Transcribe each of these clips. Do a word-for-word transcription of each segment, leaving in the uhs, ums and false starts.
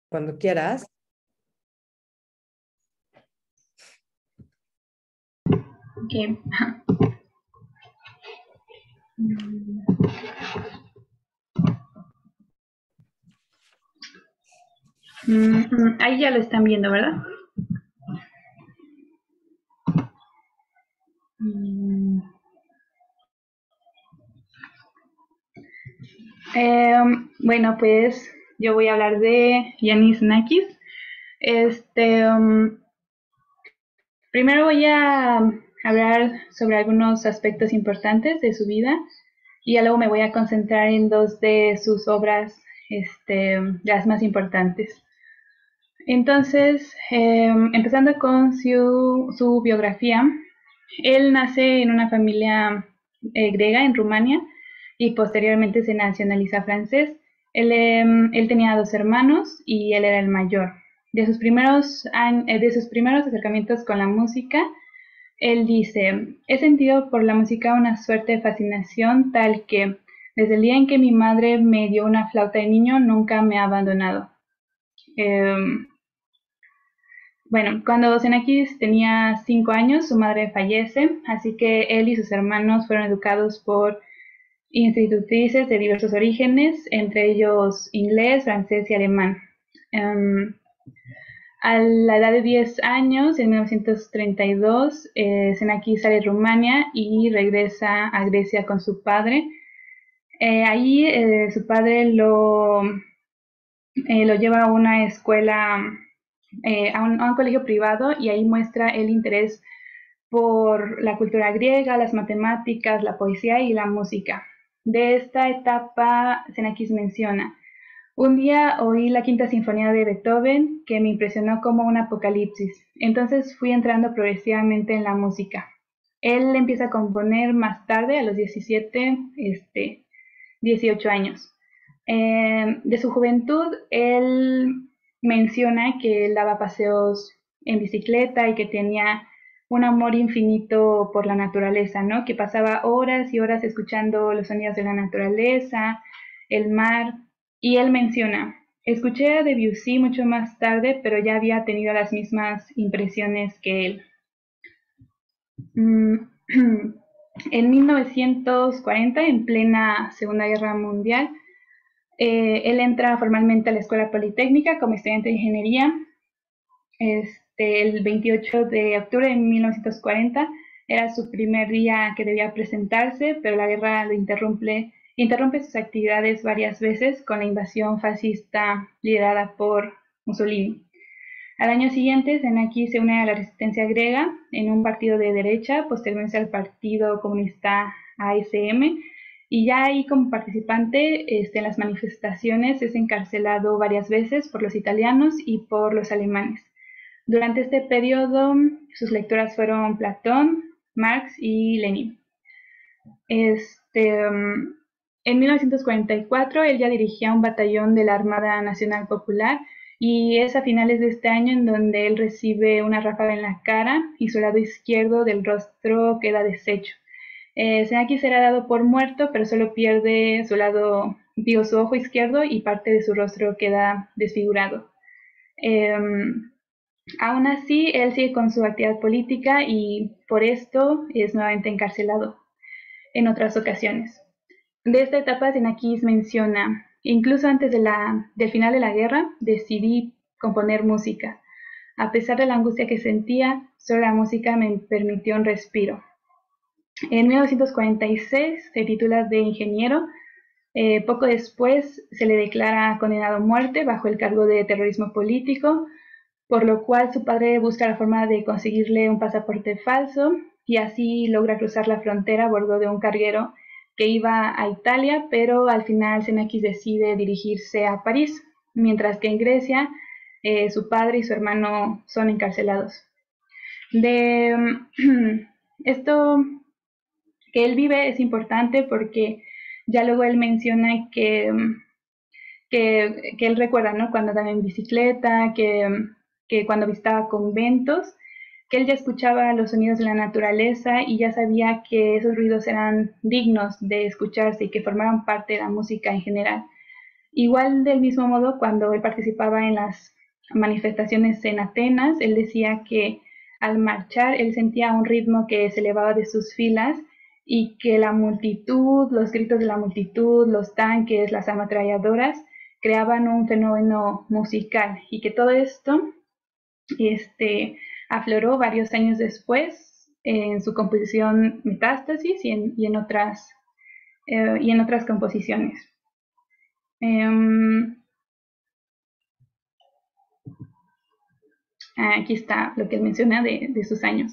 Cuando quieras. Okay. Mm, mm, ahí ya lo están viendo, ¿verdad? Mm. Eh, bueno, pues yo voy a hablar de Yanis Nakis. Este, um, primero voy a hablar sobre algunos aspectos importantes de su vida y ya luego me voy a concentrar en dos de sus obras, este, las más importantes. Entonces, eh, empezando con su, su, biografía, él nace en una familia eh, griega en Rumania y posteriormente se nacionaliza francés. Él, eh, él, tenía dos hermanos y él era el mayor. De sus, primeros, de sus primeros acercamientos con la música, él dice: he sentido por la música una suerte de fascinación tal que desde el día en que mi madre me dio una flauta de niño nunca me ha abandonado. Eh, Bueno, cuando Xenakis tenía cinco años, su madre fallece, así que él y sus hermanos fueron educados por institutrices de diversos orígenes, entre ellos inglés, francés y alemán. Um, a la edad de diez años, en mil novecientos treinta y dos, eh, Xenakis sale de Rumania y regresa a Grecia con su padre. Eh, ahí eh, su padre lo, eh, lo lleva a una escuela, eh, a, un, a un colegio privado, y ahí muestra el interés por la cultura griega, las matemáticas, la poesía y la música. De esta etapa, Xenakis menciona: un día oí la quinta sinfonía de Beethoven que me impresionó como un apocalipsis. Entonces fui entrando progresivamente en la música. Él empieza a componer más tarde, a los diecisiete, este, dieciocho años. Eh, de su juventud, él menciona que él daba paseos en bicicleta y que tenía un amor infinito por la naturaleza, ¿no? Que pasaba horas y horas escuchando los sonidos de la naturaleza, el mar, y él menciona: escuché a Debussy mucho más tarde, pero ya había tenido las mismas impresiones que él. En mil novecientos cuarenta, en plena Segunda Guerra Mundial, eh, él entra formalmente a la Escuela Politécnica como estudiante de ingeniería. Este, el veintiocho de octubre de mil novecientos cuarenta era su primer día que debía presentarse, pero la guerra lo interrumpe, interrumpe sus actividades varias veces con la invasión fascista liderada por Mussolini. Al año siguiente, Xenakis se une a la resistencia griega en un partido de derecha, posteriormente al Partido Comunista A S M, y ya ahí como participante este, en las manifestaciones es encarcelado varias veces por los italianos y por los alemanes. Durante este periodo, sus lecturas fueron Platón, Marx y Lenin. Este, en mil novecientos cuarenta y cuatro, él ya dirigía un batallón de la Armada Nacional Popular, y es a finales de este año en donde él recibe una ráfaga en la cara y su lado izquierdo del rostro queda deshecho. Eh, Xenakis será dado por muerto, pero solo pierde su lado, digo, su ojo izquierdo, y parte de su rostro queda desfigurado. Eh, Aún así, él sigue con su actividad política y por esto es nuevamente encarcelado en otras ocasiones. De esta etapa, Xenakis menciona: incluso antes de la, del final de la guerra, decidí componer música. A pesar de la angustia que sentía, solo la música me permitió un respiro. En mil novecientos cuarenta y seis se titula de ingeniero. Eh, poco después se le declara condenado a muerte bajo el cargo de terrorismo político, por lo cual su padre busca la forma de conseguirle un pasaporte falso y así logra cruzar la frontera a bordo de un carguero que iba a Italia, pero al final Xenakis decide dirigirse a París, mientras que en Grecia eh, su padre y su hermano son encarcelados. De esto que él vive es importante porque ya luego él menciona que, que, que él recuerda, ¿no?, cuando andaba en bicicleta, que que cuando visitaba conventos, que él ya escuchaba los sonidos de la naturaleza y ya sabía que esos ruidos eran dignos de escucharse y que formaban parte de la música en general. Igual del mismo modo, cuando él participaba en las manifestaciones en Atenas, él decía que al marchar él sentía un ritmo que se elevaba de sus filas y que la multitud, los gritos de la multitud, los tanques, las ametralladoras, creaban un fenómeno musical y que todo esto este, afloró varios años después en su composición Metástasis y en, y en otras, eh, y en otras composiciones. Um, aquí está lo que él menciona de, de sus años.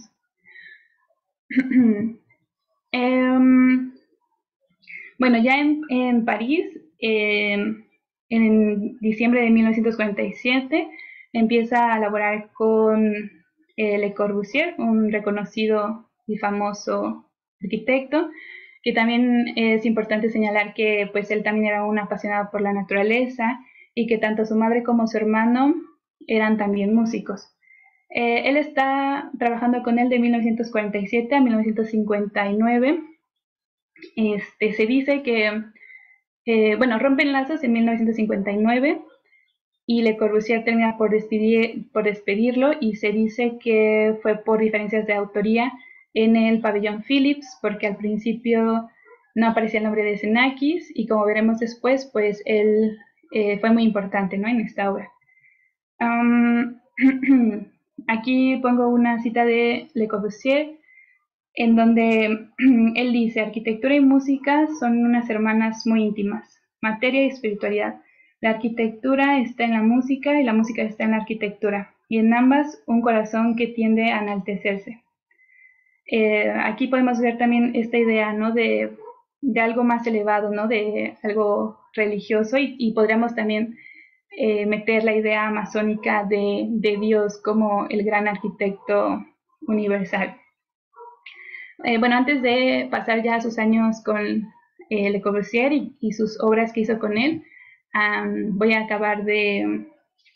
um, bueno, ya en, en París, eh, en diciembre de mil novecientos cuarenta y siete, empieza a laborar con eh, Le Corbusier, un reconocido y famoso arquitecto, que también es importante señalar que pues él también era un apasionado por la naturaleza y que tanto su madre como su hermano eran también músicos. Eh, él está trabajando con él de mil novecientos cuarenta y siete a mil novecientos cincuenta y nueve. Este, se dice que, eh, bueno, rompen lazos en mil novecientos cincuenta y nueve y Le Corbusier termina por, despedir, por despedirlo y se dice que fue por diferencias de autoría en el pabellón Philips, porque al principio no aparecía el nombre de Xenakis y como veremos después, pues él eh, fue muy importante, ¿no?, en esta obra. Um, aquí pongo una cita de Le Corbusier en donde él dice: arquitectura y música son unas hermanas muy íntimas, materia y espiritualidad. La arquitectura está en la música y la música está en la arquitectura, y en ambas un corazón que tiende a enaltecerse. Eh, aquí podemos ver también esta idea, ¿no?, de, de algo más elevado, ¿no?, de algo religioso, y, y podríamos también eh, meter la idea masónica de, de Dios como el gran arquitecto universal. Eh, bueno, antes de pasar ya a sus años con eh, Le Corbusier y, y sus obras que hizo con él, um, voy a acabar de,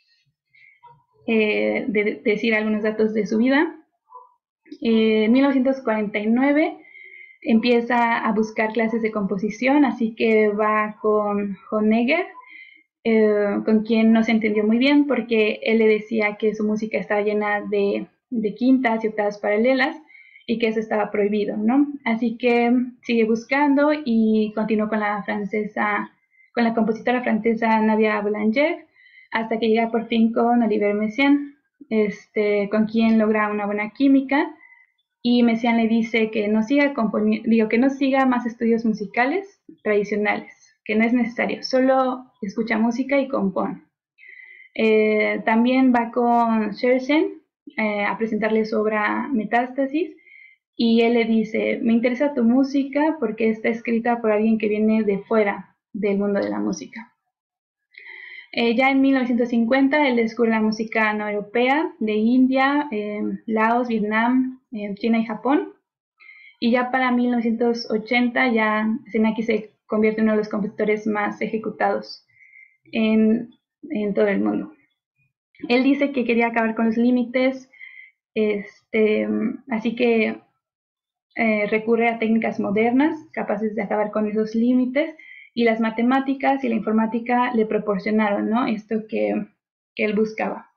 eh, de, decir algunos datos de su vida. Eh, en mil novecientos cuarenta y nueve empieza a buscar clases de composición, así que va con Honegger, eh, con quien no se entendió muy bien porque él le decía que su música estaba llena de, de quintas y octavas paralelas y que eso estaba prohibido, ¿no? Así que sigue buscando y continuó con la francesa, con la compositora francesa Nadia Boulanger, hasta que llega por fin con Olivier Messiaen, este, con quien logra una buena química, y Messiaen le dice que no siga digo, que no siga más estudios musicales tradicionales, que no es necesario, solo escucha música y compone. Eh, también va con Scherchen eh, a presentarle su obra Metástasis, y él le dice: me interesa tu música porque está escrita por alguien que viene de fuera del mundo de la música. Eh, ya en mil novecientos cincuenta él descubre la música no europea de India, eh, Laos, Vietnam, eh, China y Japón. Y ya para mil novecientos ochenta ya Xenakis se convierte en uno de los compositores más ejecutados en, en todo el mundo. Él dice que quería acabar con los límites, este, así que eh, recurre a técnicas modernas capaces de acabar con esos límites, y las matemáticas y la informática le proporcionaron, ¿no?, esto que, que él buscaba.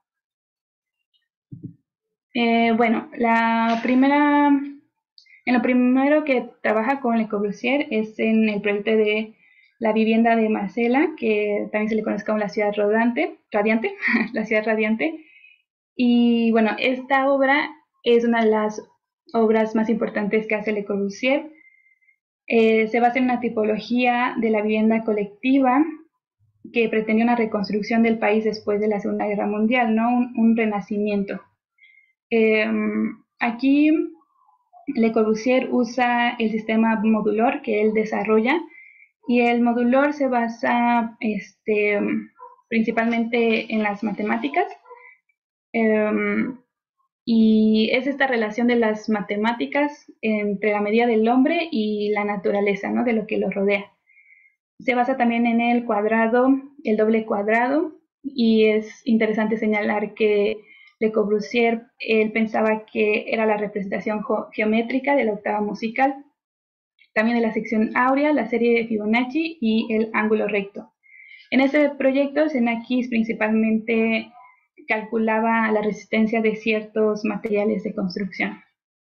Eh, bueno, la primera, en lo primero que trabaja con Le Corbusier es en el proyecto de la vivienda de Marsella, que también se le conoce como la ciudad rodante, radiante, la ciudad radiante. Y bueno, esta obra es una de las obras más importantes que hace Le Corbusier. Eh, se basa en una tipología de la vivienda colectiva que pretendía una reconstrucción del país después de la Segunda Guerra Mundial, ¿no?, un, un renacimiento. Eh, aquí Le Corbusier usa el sistema modular que él desarrolla, y el modular se basa este, principalmente en las matemáticas, eh, y es esta relación de las matemáticas entre la medida del hombre y la naturaleza, ¿no?, de lo que lo rodea. Se basa también en el cuadrado, el doble cuadrado, y es interesante señalar que Le Corbusier, él pensaba que era la representación geométrica de la octava musical, también de la sección áurea, la serie de Fibonacci y el ángulo recto. En ese proyecto, Xenakis principalmente calculaba la resistencia de ciertos materiales de construcción.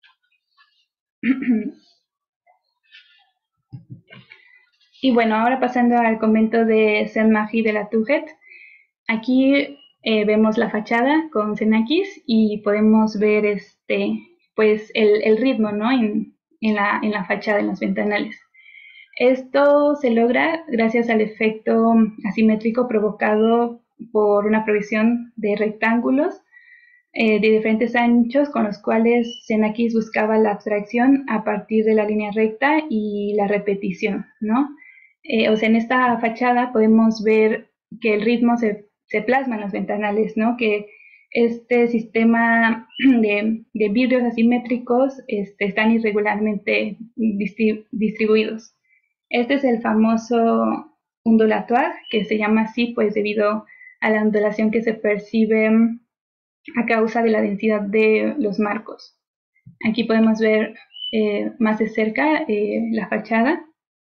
Y bueno, ahora pasando al convento de Saint-Marie de la Tourette, aquí eh, vemos la fachada con Xenakis y podemos ver este, pues el, el ritmo, ¿no? en, en, la, en la fachada, en los ventanales. Esto se logra gracias al efecto asimétrico provocado por una provisión de rectángulos eh, de diferentes anchos con los cuales Xenakis buscaba la abstracción a partir de la línea recta y la repetición, ¿no? Eh, o sea, en esta fachada podemos ver que el ritmo se, se plasma en los ventanales, ¿no? Que este sistema de, de vidrios asimétricos este, están irregularmente distri distribuidos. Este es el famoso ondulatoire, que se llama así pues debido a la ondulación que se percibe a causa de la densidad de los marcos. Aquí podemos ver eh, más de cerca eh, la fachada.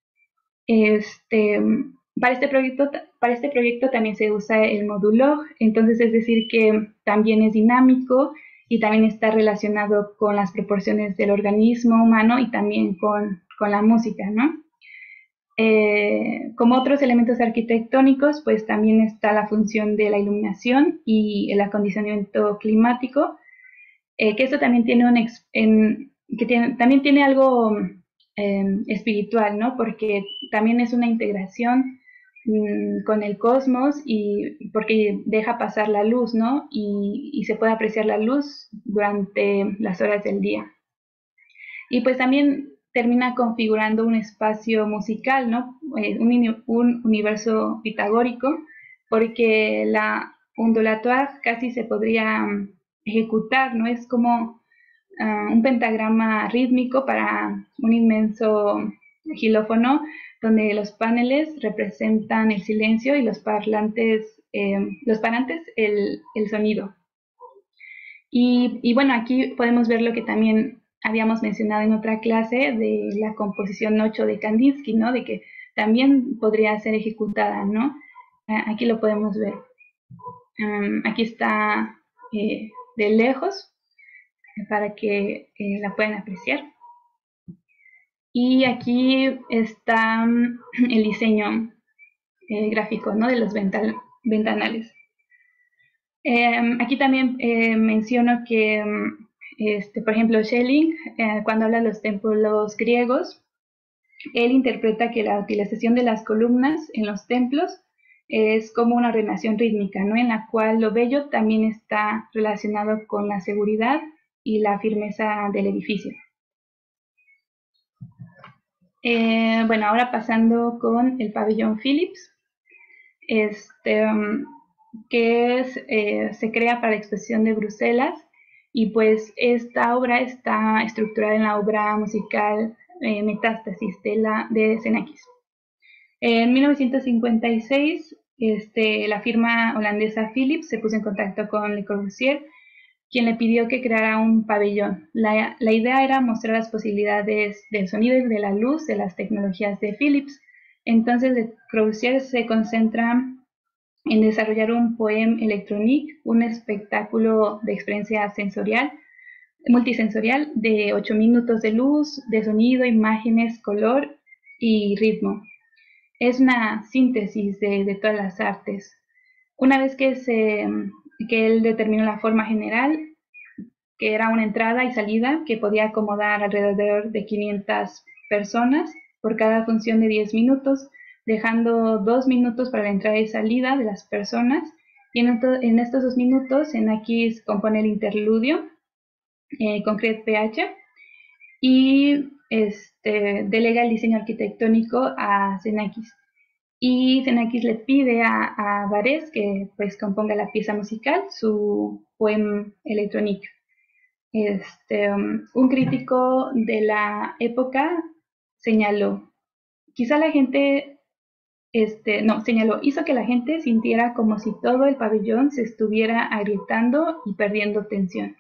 Este, para, este proyecto, para este proyecto también se usa el módulo, entonces es decir que también es dinámico y también está relacionado con las proporciones del organismo humano y también con, con la música, ¿no? Eh, como otros elementos arquitectónicos, pues también está la función de la iluminación y el acondicionamiento climático, eh, que esto también tiene un en, que tiene, también tiene algo eh, espiritual, ¿no? Porque también es una integración mmm, con el cosmos y porque deja pasar la luz, ¿no? Y, y se puede apreciar la luz durante las horas del día. Y pues también termina configurando un espacio musical, ¿no? Eh, un, un, universo pitagórico, porque la ondulatoire casi se podría um, ejecutar, ¿no? Es como uh, un pentagrama rítmico para un inmenso xilófono, donde los paneles representan el silencio y los parlantes, eh, los parlantes el, el sonido. Y, y bueno, aquí podemos ver lo que también habíamos mencionado en otra clase de la composición ocho de Kandinsky, ¿no? De que también podría ser ejecutada, ¿no? Aquí lo podemos ver. Um, aquí está eh, de lejos para que eh, la puedan apreciar. Y aquí está um, el diseño eh, gráfico, ¿no? De los ventan ventanales. Eh, aquí también eh, menciono que este, por ejemplo, Schelling, eh, cuando habla de los templos griegos, él interpreta que la utilización de las columnas en los templos es como una ordenación rítmica, ¿no? En la cual lo bello también está relacionado con la seguridad y la firmeza del edificio. Eh, bueno, ahora pasando con el pabellón Philips, este, um, que es, eh, se crea para la exposición de Bruselas. Y pues esta obra está estructurada en la obra musical eh, Metástasis de, la, de Xenakis. En mil novecientos cincuenta y seis, este, la firma holandesa Philips se puso en contacto con Le Corbusier, quien le pidió que creara un pabellón. La, la idea era mostrar las posibilidades del sonido y de la luz de las tecnologías de Philips. Entonces, Le Corbusier se concentra en desarrollar un poème électronique, un espectáculo de experiencia sensorial, multisensorial de ocho minutos de luz, de sonido, imágenes, color y ritmo. Es una síntesis de, de todas las artes. Una vez que, se, que él determinó la forma general, que era una entrada y salida que podía acomodar alrededor de quinientas personas por cada función de diez minutos, dejando dos minutos para la entrada y salida de las personas. Y en, en estos dos minutos, Xenakis compone el interludio eh, con Cret P H y este, delega el diseño arquitectónico a Xenakis. Y Xenakis le pide a, a Varese que pues componga la pieza musical, su poema electrónico. Este, um, un crítico de la época señaló, quizá la gente este, no, señaló, hizo que la gente sintiera como si todo el pabellón se estuviera agrietando y perdiendo tensión.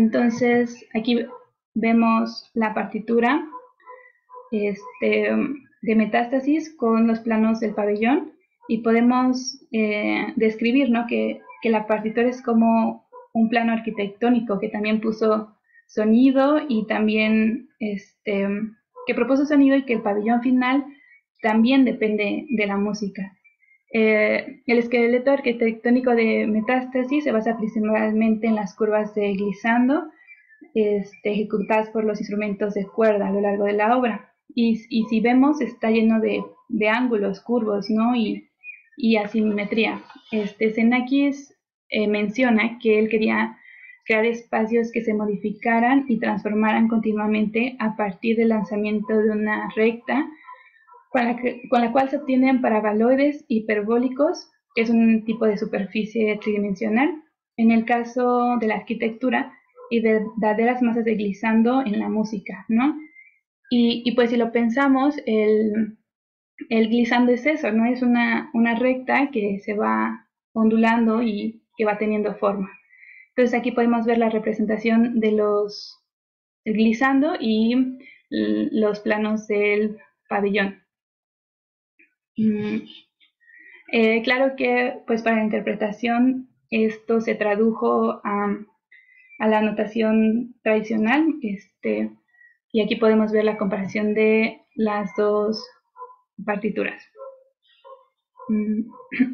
Entonces, aquí vemos la partitura. Este, de metástasis con los planos del pabellón y podemos eh, describir, ¿no?, que, que la partitura es como un plano arquitectónico que también puso sonido y también este, que propuso sonido y que el pabellón final también depende de la música. Eh, el esqueleto arquitectónico de metástasis se basa principalmente en las curvas de glissando, este, ejecutadas por los instrumentos de cuerda a lo largo de la obra. Y, y si vemos, está lleno de, de ángulos, curvos, ¿no?, y, y asimetría. Este, Xenakis eh, menciona que él quería crear espacios que se modificaran y transformaran continuamente a partir del lanzamiento de una recta con la, que, con la cual se obtienen paraboloides hiperbólicos, que es un tipo de superficie tridimensional. En el caso de la arquitectura, y verdaderas masas de glissando en la música, ¿no? Y, y pues si lo pensamos, el, el glissando es eso, ¿no? Es una, una recta que se va ondulando y que va teniendo forma. Entonces aquí podemos ver la representación de los el glissando y los planos del pabellón. Mm. Eh, claro que pues para la interpretación esto se tradujo a, a la notación tradicional, este, y aquí podemos ver la comparación de las dos partituras. Mm.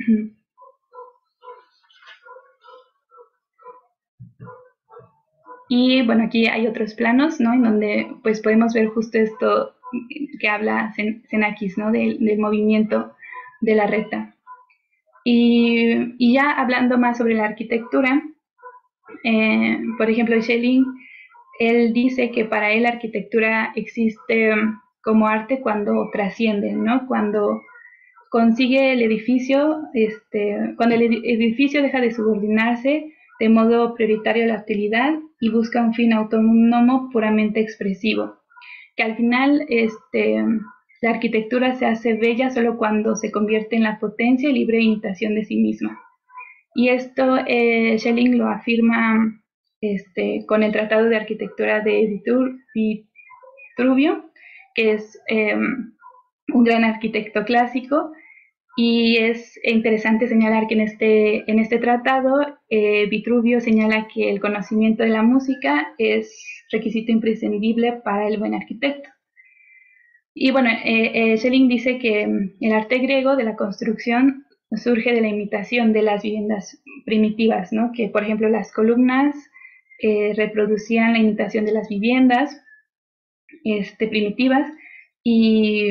Y bueno, aquí hay otros planos, ¿no?, en donde pues podemos ver justo esto que habla Xenakis, ¿no?, del, del movimiento de la recta. Y, y ya hablando más sobre la arquitectura, eh, por ejemplo, Schelling, él dice que para él la arquitectura existe como arte cuando trasciende, ¿no?, cuando consigue el edificio, este, cuando el edificio deja de subordinarse de modo prioritario a la utilidad y busca un fin autónomo puramente expresivo, que al final este, la arquitectura se hace bella solo cuando se convierte en la potencia y libre imitación de sí misma. Y esto eh, Schelling lo afirma este, con el Tratado de Arquitectura de Vitruvio, que es eh, un gran arquitecto clásico. Y es interesante señalar que en este, en este tratado eh, Vitruvio señala que el conocimiento de la música es requisito imprescindible para el buen arquitecto. Y bueno, eh, eh, Schelling dice que el arte griego de la construcción surge de la imitación de las viviendas primitivas, ¿no?, que por ejemplo las columnas eh, reproducían la imitación de las viviendas este, primitivas y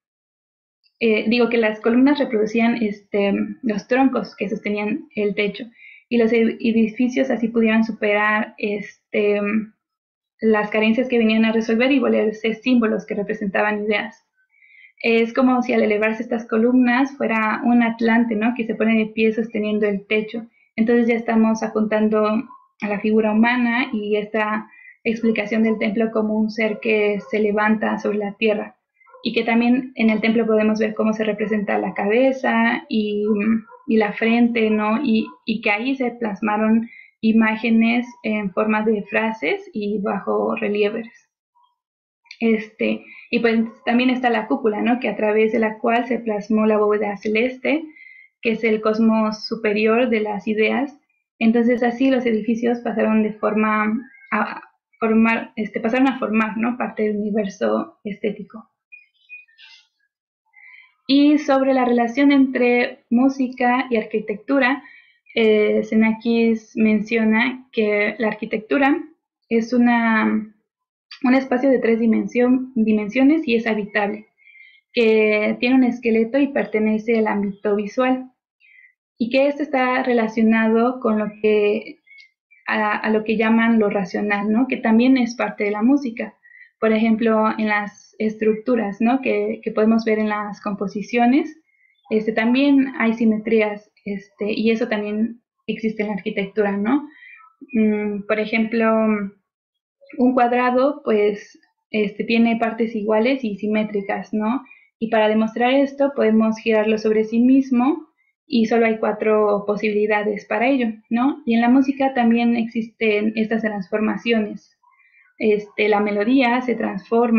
Eh, digo que las columnas reproducían este, los troncos que sostenían el techo y los edificios así pudieran superar este, las carencias que venían a resolver y volverse símbolos que representaban ideas. Es como si al elevarse estas columnas fuera un atlante, ¿no?, que se pone de pie sosteniendo el techo. Entonces ya estamos apuntando a la figura humana y esta explicación del templo como un ser que se levanta sobre la tierra. Y que también en el templo podemos ver cómo se representa la cabeza y, y la frente, ¿no? Y, y que ahí se plasmaron imágenes en forma de frases y bajo relieves. Este, y pues también está la cúpula, ¿no?, que a través de la cual se plasmó la bóveda celeste, que es el cosmos superior de las ideas. Entonces así los edificios pasaron de forma a formar, este, pasaron a formar, ¿no?, parte del universo estético. Y sobre la relación entre música y arquitectura, eh, Xenakis menciona que la arquitectura es una, un espacio de tres dimensión, dimensiones y es habitable, que tiene un esqueleto y pertenece al ámbito visual, y que esto está relacionado con lo que, a, a lo que llaman lo racional, ¿no?, que también es parte de la música. Por ejemplo, en las estructuras, ¿no?, que, que podemos ver en las composiciones, este, también hay simetrías, este, y eso también existe en la arquitectura, ¿no? Mm, por ejemplo, un cuadrado, pues, este, tiene partes iguales y simétricas, ¿no? Y para demostrar esto podemos girarlo sobre sí mismo y solo hay cuatro posibilidades para ello, ¿no? Y en la música también existen estas transformaciones. Este, la melodía se transforma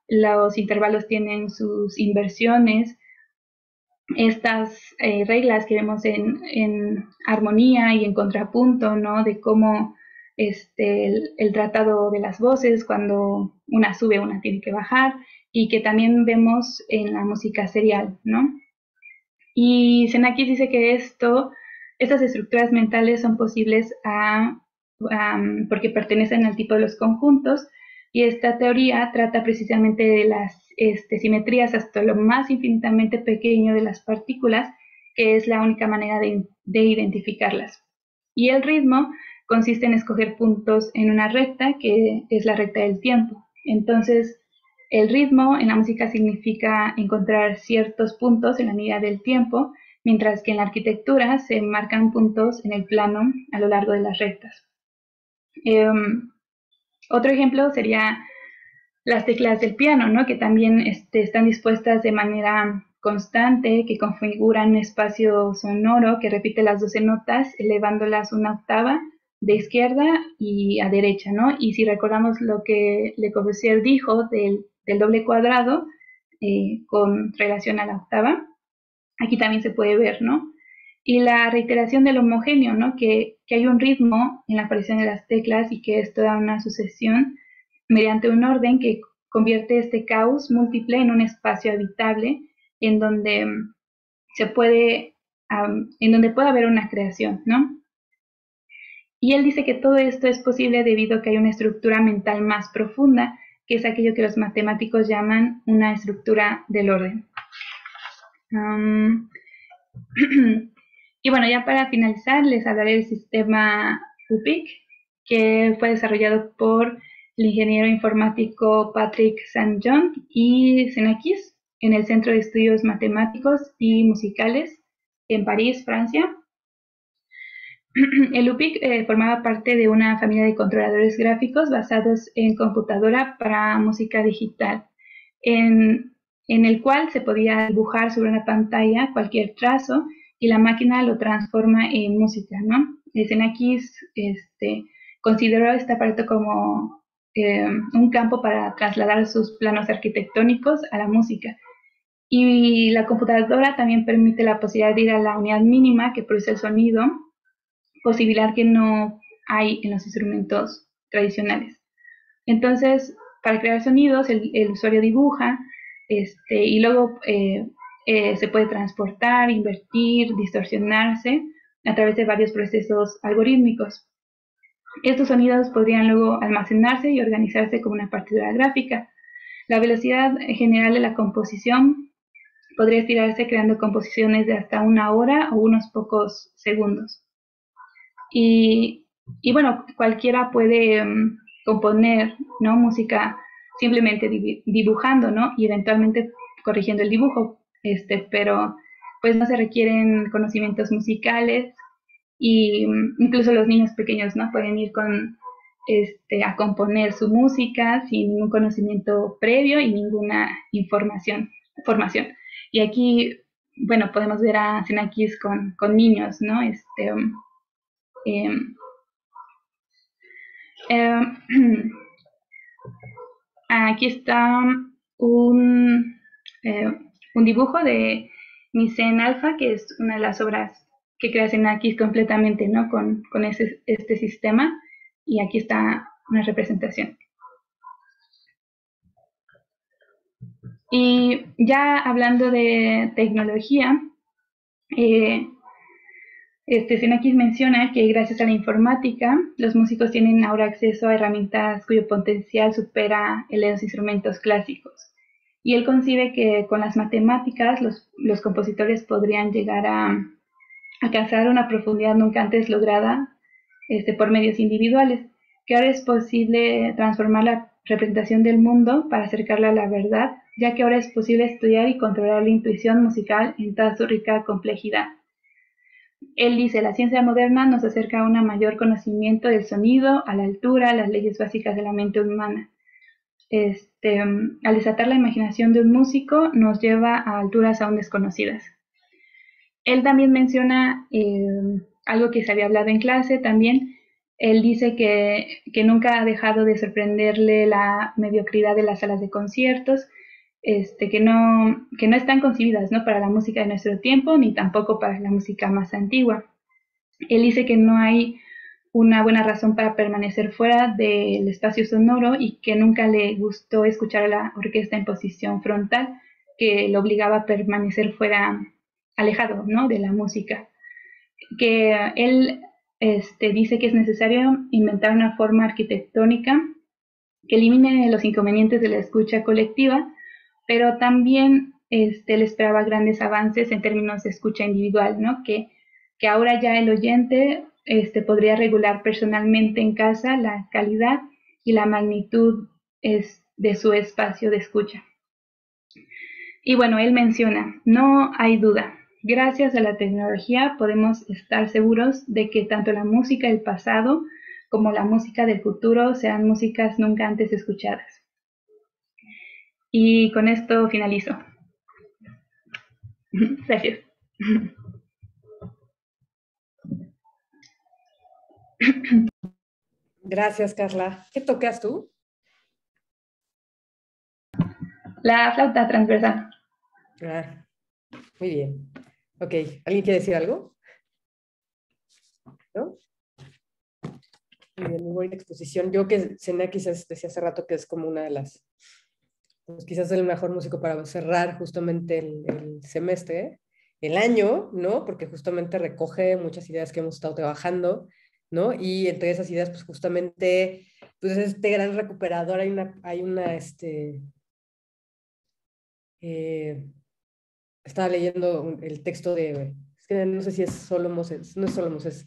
los intervalos tienen sus inversiones. Estas eh, reglas que vemos en, en armonía y en contrapunto, ¿no? De cómo este, el, el tratado de las voces, cuando una sube, una tiene que bajar, y que también vemos en la música serial, ¿no? Y Xenakis dice que esto, estas estructuras mentales son posibles a, a, porque pertenecen al tipo de los conjuntos, y esta teoría trata precisamente de las este, simetrías hasta lo más infinitamente pequeño de las partículas, que es la única manera de, de identificarlas. Y el ritmo consiste en escoger puntos en una recta, que es la recta del tiempo. Entonces, el ritmo en la música significa encontrar ciertos puntos en la medida del tiempo, mientras que en la arquitectura se marcan puntos en el plano a lo largo de las rectas. Eh, otro ejemplo sería las teclas del piano, ¿no? Que también este, están dispuestas de manera constante, que configuran un espacio sonoro que repite las doce notas, elevándolas una octava de izquierda y a derecha, ¿no? Y si recordamos lo que Le Corbusier dijo del, del doble cuadrado eh, con relación a la octava, aquí también se puede ver, ¿no? Y la reiteración del homogéneo, ¿no? Que, que hay un ritmo en la aparición de las teclas y que es toda una sucesión mediante un orden que convierte este caos múltiple en un espacio habitable en donde se puede, um, en donde puede haber una creación, ¿no? Y él dice que todo esto es posible debido a que hay una estructura mental más profunda, que es aquello que los matemáticos llaman una estructura del orden. Um, y bueno, ya para finalizar, les hablaré del sistema U P I C, que fue desarrollado por el ingeniero informático Patrick Saint John y Xenakis en el Centro de Estudios Matemáticos y Musicales en París, Francia. El U P I C eh, formaba parte de una familia de controladores gráficos basados en computadora para música digital, en, en el cual se podía dibujar sobre una pantalla cualquier trazo y la máquina lo transforma en música, ¿no? Xenakis este, consideró este aparato como eh, un campo para trasladar sus planos arquitectónicos a la música. Y la computadora también permite la posibilidad de ir a la unidad mínima que produce el sonido, posibilidad que no hay en los instrumentos tradicionales. Entonces, para crear sonidos, el, el usuario dibuja este, y luego eh, eh, se puede transportar, invertir, distorsionarse a través de varios procesos algorítmicos. Estos sonidos podrían luego almacenarse y organizarse como una partitura gráfica. La velocidad general de la composición podría estirarse creando composiciones de hasta una hora o unos pocos segundos. Y, y bueno, cualquiera puede um, componer, ¿no? Música simplemente dibujando, ¿no? Y eventualmente corrigiendo el dibujo, este, pero pues no se requieren conocimientos musicales y um, incluso los niños pequeños, ¿no? Pueden ir con, este, a componer su música sin ningún conocimiento previo y ninguna información, formación. Y aquí, bueno, podemos ver a Xenakis con, con niños, ¿no? Este, um, Eh, eh, aquí está un, eh, un dibujo de Mycene Alpha, que es una de las obras que crea Xenakis completamente, ¿no? Con, con ese, este sistema. Y aquí está una representación. Y ya hablando de tecnología, eh, Este, Xenakis menciona que gracias a la informática, los músicos tienen ahora acceso a herramientas cuyo potencial supera el de los instrumentos clásicos. Y él concibe que con las matemáticas los, los compositores podrían llegar a alcanzar una profundidad nunca antes lograda este, por medios individuales, que ahora es posible transformar la representación del mundo para acercarla a la verdad, ya que ahora es posible estudiar y controlar la intuición musical en toda su rica complejidad. Él dice, la ciencia moderna nos acerca a un mayor conocimiento del sonido, a la altura, a las leyes básicas de la mente humana. Este, al desatar la imaginación de un músico, nos lleva a alturas aún desconocidas. Él también menciona eh, algo que se había hablado en clase también, Él dice que, que nunca ha dejado de sorprenderle la mediocridad de las salas de conciertos, este, que, no, que no están concebidas, ¿no?, para la música de nuestro tiempo, ni tampoco para la música más antigua. Él dice que no hay una buena razón para permanecer fuera del espacio sonoro y que nunca le gustó escuchar a la orquesta en posición frontal, que lo obligaba a permanecer fuera, alejado, ¿no?, de la música. Que él este, dice que es necesario inventar una forma arquitectónica que elimine los inconvenientes de la escucha colectiva, pero también este, él esperaba grandes avances en términos de escucha individual, ¿no?, que, que ahora ya el oyente este, podría regular personalmente en casa la calidad y la magnitud es, de su espacio de escucha. Y bueno, él menciona, no hay duda, gracias a la tecnología podemos estar seguros de que tanto la música del pasado como la música del futuro serán músicas nunca antes escuchadas. Y con esto finalizo. Gracias. Gracias, Carla. ¿Qué tocas tú? La flauta transversal. Ah, muy bien. Ok, ¿alguien quiere decir algo? ¿No? Muy bien, muy buena exposición. Yo que Xenakis decía hace rato que es como una de las, pues quizás el mejor músico para cerrar justamente el, el semestre, el año, ¿no? Porque justamente recoge muchas ideas que hemos estado trabajando, ¿no? Y entre esas ideas, pues justamente, pues este gran recuperador, hay una, hay una, este, eh, estaba leyendo el texto de, es que no sé si es Solomos, no es Solomos, es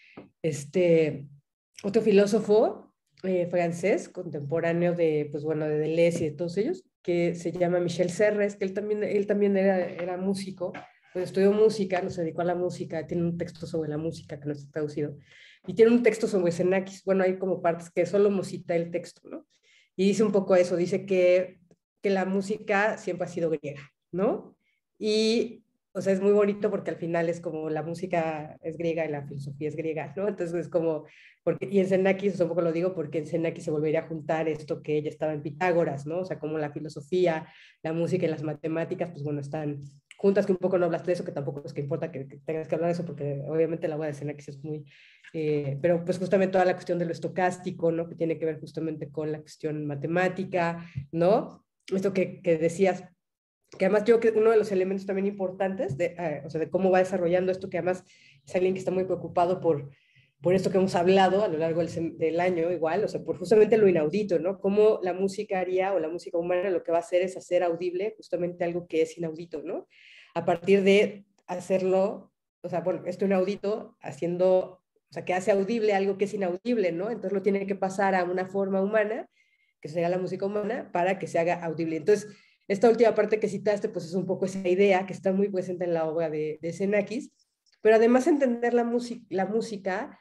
este, otro filósofo eh, francés contemporáneo de, pues bueno, de Deleuze y de todos ellos, que se llama Michel Serres, que él también, él también era, era músico, pues estudió música, no se dedicó a la música, tiene un texto sobre la música que no está traducido, y tiene un texto sobre Xenakis, bueno, hay como partes que solo cita el texto, ¿no? Y dice un poco eso, dice que, que la música siempre ha sido griega, ¿no? Y, o sea, es muy bonito porque al final es como la música es griega y la filosofía es griega, ¿no? Entonces es como, porque, y en Xenakis, un poco lo digo porque en Xenakis se volvería a juntar esto que ella estaba en Pitágoras, ¿no? O sea, como la filosofía, la música y las matemáticas, pues bueno, están juntas, que un poco no hablaste de eso, que tampoco es que importa que, que tengas que hablar de eso, porque obviamente la obra de Xenakis es muy, eh, pero pues justamente toda la cuestión de lo estocástico, ¿no? Que tiene que ver justamente con la cuestión matemática, ¿no? Esto que, que decías, que además yo creo que uno de los elementos también importantes de, eh, o sea, de cómo va desarrollando esto, que además es alguien que está muy preocupado por, por esto que hemos hablado a lo largo del, del año igual, o sea, por justamente lo inaudito, ¿no? Cómo la música haría o la música humana lo que va a hacer es hacer audible justamente algo que es inaudito, ¿no? A partir de hacerlo, o sea, bueno, esto inaudito haciendo, o sea, que hace audible algo que es inaudible, ¿no? Entonces lo tiene que pasar a una forma humana, que sería la música humana, para que se haga audible. Entonces, esta última parte que citaste, pues es un poco esa idea que está muy presente en la obra de, de Xenakis, pero además entender la, la música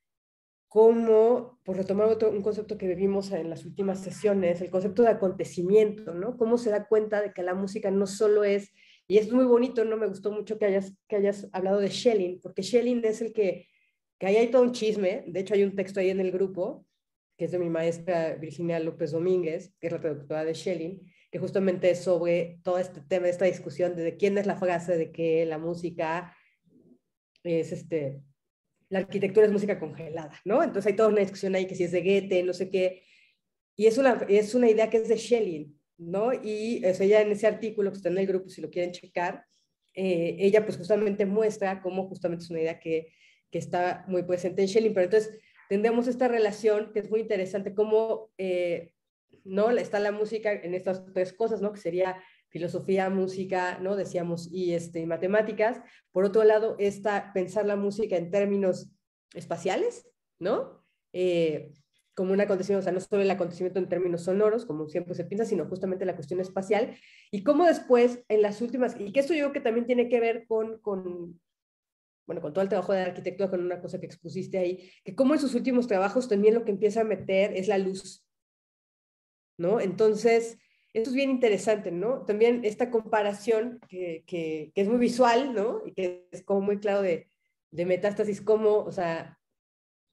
como, por retomar otro, un concepto que vivimos en las últimas sesiones, el concepto de acontecimiento, ¿no? Cómo se da cuenta de que la música no solo es, y es muy bonito, ¿no? Me gustó mucho que hayas, que hayas hablado de Schelling, porque Schelling es el que, que ahí hay todo un chisme, de hecho hay un texto ahí en el grupo, que es de mi maestra Virginia López Domínguez, que es la traductora de Schelling, que justamente es sobre todo este tema, esta discusión de, de quién es la frase de que la música es este, la arquitectura es música congelada, ¿no? Entonces hay toda una discusión ahí que si es de Goethe, no sé qué, y es una, es una idea que es de Schelling, ¿no? Y o sea, ella en ese artículo que está en el grupo, si lo quieren checar, eh, ella pues justamente muestra cómo justamente es una idea que, que está muy presente en Schelling, pero entonces tendremos esta relación que es muy interesante, cómo eh, ¿no? Está la música en estas tres cosas, ¿no? Que sería filosofía, música, ¿no? Decíamos, y este, matemáticas. Por otro lado, está pensar la música en términos espaciales, ¿no? Eh, como un acontecimiento, o sea, no solo el acontecimiento en términos sonoros, como siempre se piensa, sino justamente la cuestión espacial, y cómo después, en las últimas, y que esto yo creo que también tiene que ver con, con bueno, con todo el trabajo de arquitectura, con una cosa que expusiste ahí, que como en sus últimos trabajos también lo que empieza a meter es la luz, ¿no? Entonces, esto es bien interesante, ¿no? También esta comparación que, que, que es muy visual, ¿no? Y que es como muy claro de, de metástasis, como, o sea,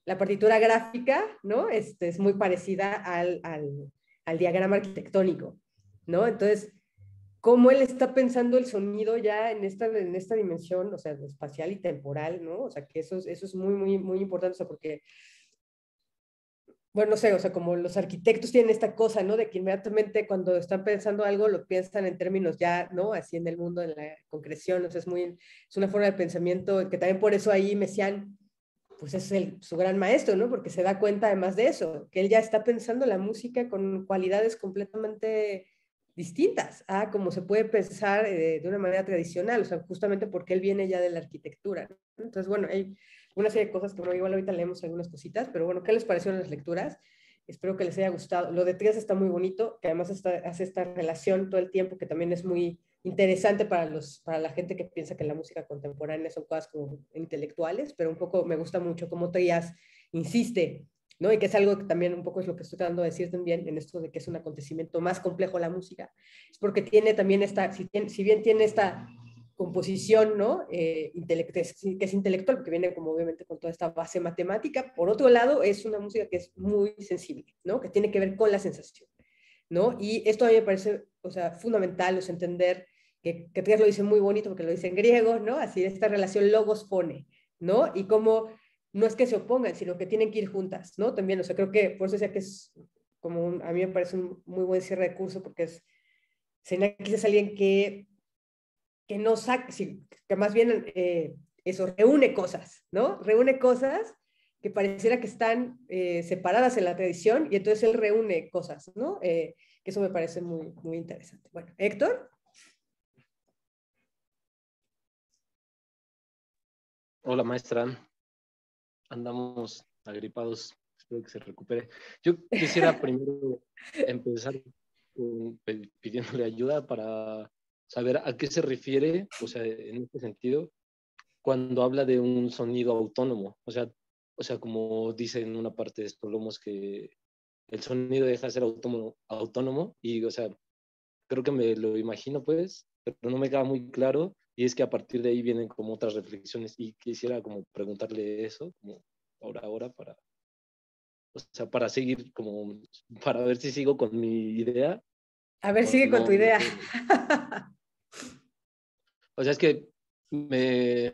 la partitura gráfica, ¿no? Este, es muy parecida al, al, al diagrama arquitectónico, ¿no? Entonces, cómo él está pensando el sonido ya en esta, en esta dimensión, o sea, espacial y temporal, ¿no? O sea, que eso es, eso es muy, muy, muy importante, o sea, porque, bueno, no sé, o sea, como los arquitectos tienen esta cosa, ¿no? De que inmediatamente cuando están pensando algo, lo piensan en términos ya, ¿no? Así en el mundo, en la concreción, o sea, es muy, es una forma de pensamiento que también por eso ahí Messiaen, pues es el, su gran maestro, ¿no? Porque se da cuenta además de eso, que él ya está pensando la música con cualidades completamente distintas a como se puede pensar eh, de una manera tradicional, o sea, justamente porque él viene ya de la arquitectura, ¿no? Entonces, bueno, hay una serie de cosas que, bueno, igual ahorita leemos algunas cositas, pero bueno, ¿qué les parecieron las lecturas? Espero que les haya gustado. Lo de Trías está muy bonito, que además está, hace esta relación todo el tiempo, que también es muy interesante para, los, para la gente que piensa que la música contemporánea son cosas como intelectuales, pero un poco me gusta mucho cómo Trías insiste, ¿no? Y que es algo que también un poco es lo que estoy tratando de decir también en esto de que es un acontecimiento más complejo la música, es porque tiene también esta, si, tiene, si bien tiene esta composición, ¿no? Eh, que es intelectual, porque viene como obviamente con toda esta base matemática, por otro lado es una música que es muy sensible, ¿no? Que tiene que ver con la sensación, ¿no? Y esto a mí me parece, o sea, fundamental, o sea, entender que, que Trías lo dice muy bonito porque lo dice en griego, ¿no? Así esta relación logos-fone, ¿no? Y cómo no es que se opongan, sino que tienen que ir juntas, ¿no? También, o sea, creo que por eso decía que es como un, a mí me parece un muy buen cierre de curso porque es, Xenakis es alguien que, que no saca, que más bien eh, eso, reúne cosas, ¿no? Reúne cosas que pareciera que están eh, separadas en la tradición y entonces él reúne cosas, ¿no? Eh, que eso me parece muy, muy interesante. Bueno, Héctor. Hola, maestra. Andamos agripados. Espero que se recupere. Yo quisiera primero empezar con, pidiéndole ayuda para saber a qué se refiere, o sea, en este sentido, cuando habla de un sonido autónomo. O sea, o sea, como dice en una parte de Solomos que el sonido deja de ser autónomo, autónomo y, o sea, creo que me lo imagino, pues, pero no me queda muy claro. Y es que a partir de ahí vienen como otras reflexiones y quisiera como preguntarle eso, como ahora, ahora, para, o sea, para seguir como, para ver si sigo con mi idea A ver, o sigue con no. tu idea. O sea, es que me,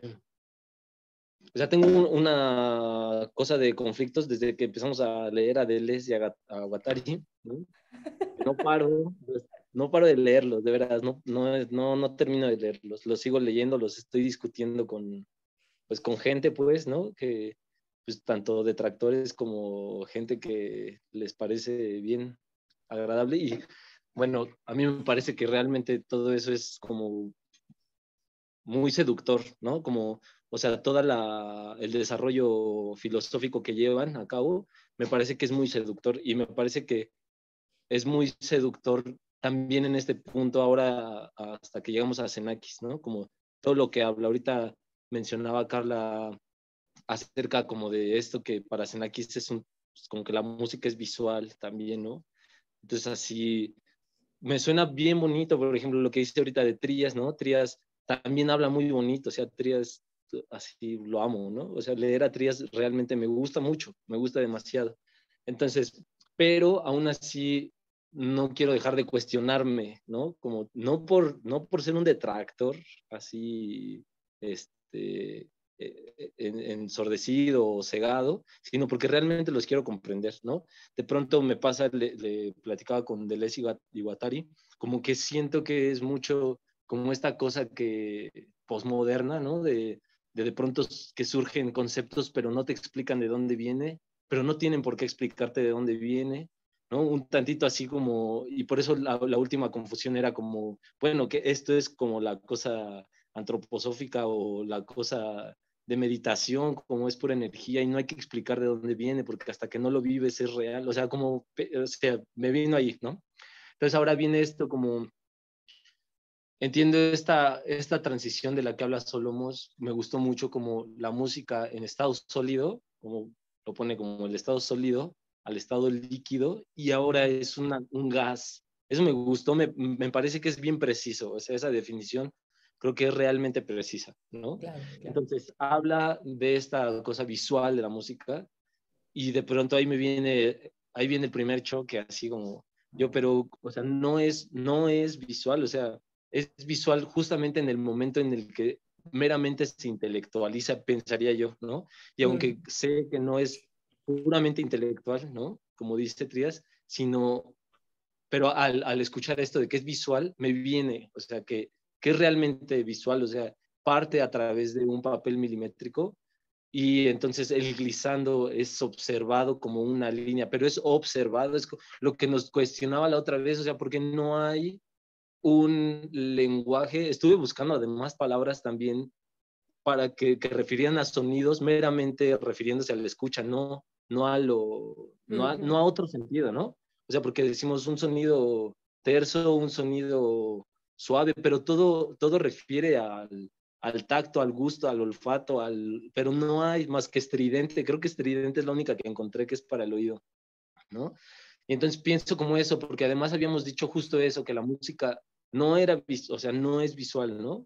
o sea, tengo un, una cosa de conflictos desde que empezamos a leer a Deleuze y a, a Guattari, ¿no? No paro, no paro de leerlos, de veras, no, no, no, no termino de leerlos, los sigo leyendo, los estoy discutiendo con, pues, con gente, pues, ¿no? Que, pues, tanto detractores como gente que les parece bien agradable y, bueno, a mí me parece que realmente todo eso es como muy seductor, ¿no? Como, o sea, todo el desarrollo filosófico que llevan a cabo, me parece que es muy seductor y me parece que es muy seductor también en este punto ahora hasta que llegamos a Xenakis, ¿no? Como todo lo que habla. Ahorita mencionaba Carla acerca como de esto que para Xenakis es un, pues, como que la música es visual también, ¿no? Entonces así, me suena bien bonito, por ejemplo, lo que dice ahorita de Trías, ¿no? Trías también habla muy bonito, o sea, Trías así lo amo, ¿no? O sea, leer a Trías realmente me gusta mucho, me gusta demasiado. Entonces, pero aún así no quiero dejar de cuestionarme, ¿no? Como no por, no por ser un detractor así, este, eh, ensordecido o cegado, sino porque realmente los quiero comprender, ¿no? De pronto me pasa, le, le platicaba con Deleuze y Guattari, como que siento que es mucho como esta cosa que posmoderna, ¿no? De, de de pronto que surgen conceptos, pero no te explican de dónde viene, pero no tienen por qué explicarte de dónde viene, ¿no? Un tantito así como, y por eso la, la última confusión era como, bueno, que esto es como la cosa antroposófica o la cosa de meditación, como es pura energía y no hay que explicar de dónde viene, porque hasta que no lo vives es real, o sea, como, o sea, me vino ahí, ¿no? Entonces ahora viene esto como, entiendo esta, esta transición de la que habla Solomos, me gustó mucho como la música en estado sólido, como lo pone como el estado sólido al estado líquido, y ahora es una, un gas. Eso me gustó, me, me parece que es bien preciso, o sea, esa definición creo que es realmente precisa, ¿no? Claro, claro. Entonces, habla de esta cosa visual de la música, y de pronto ahí me viene, ahí viene el primer choque, así como yo, pero, o sea, no es, no es visual, o sea, es visual justamente en el momento en el que meramente se intelectualiza, pensaría yo, ¿no? Y aunque Mm. sé que no es puramente intelectual, ¿no? Como dice Trías, sino, pero al, al escuchar esto de que es visual, me viene, o sea, que, que es realmente visual, o sea, parte a través de un papel milimétrico y entonces el glissando es observado como una línea, pero es observado, es lo que nos cuestionaba la otra vez, o sea, porque no hay un lenguaje, estuve buscando además palabras también para que, que refirieran a sonidos meramente refiriéndose a la escucha, no, no, a lo, no, a, no a otro sentido, ¿no? O sea, porque decimos un sonido terso, un sonido suave, pero todo, todo refiere al, al tacto, al gusto, al olfato, al, pero no hay más que estridente. Creo que estridente es la única que encontré que es para el oído, ¿no? Y entonces pienso como eso, porque además habíamos dicho justo eso, que la música no era, o sea, no es visual, ¿no?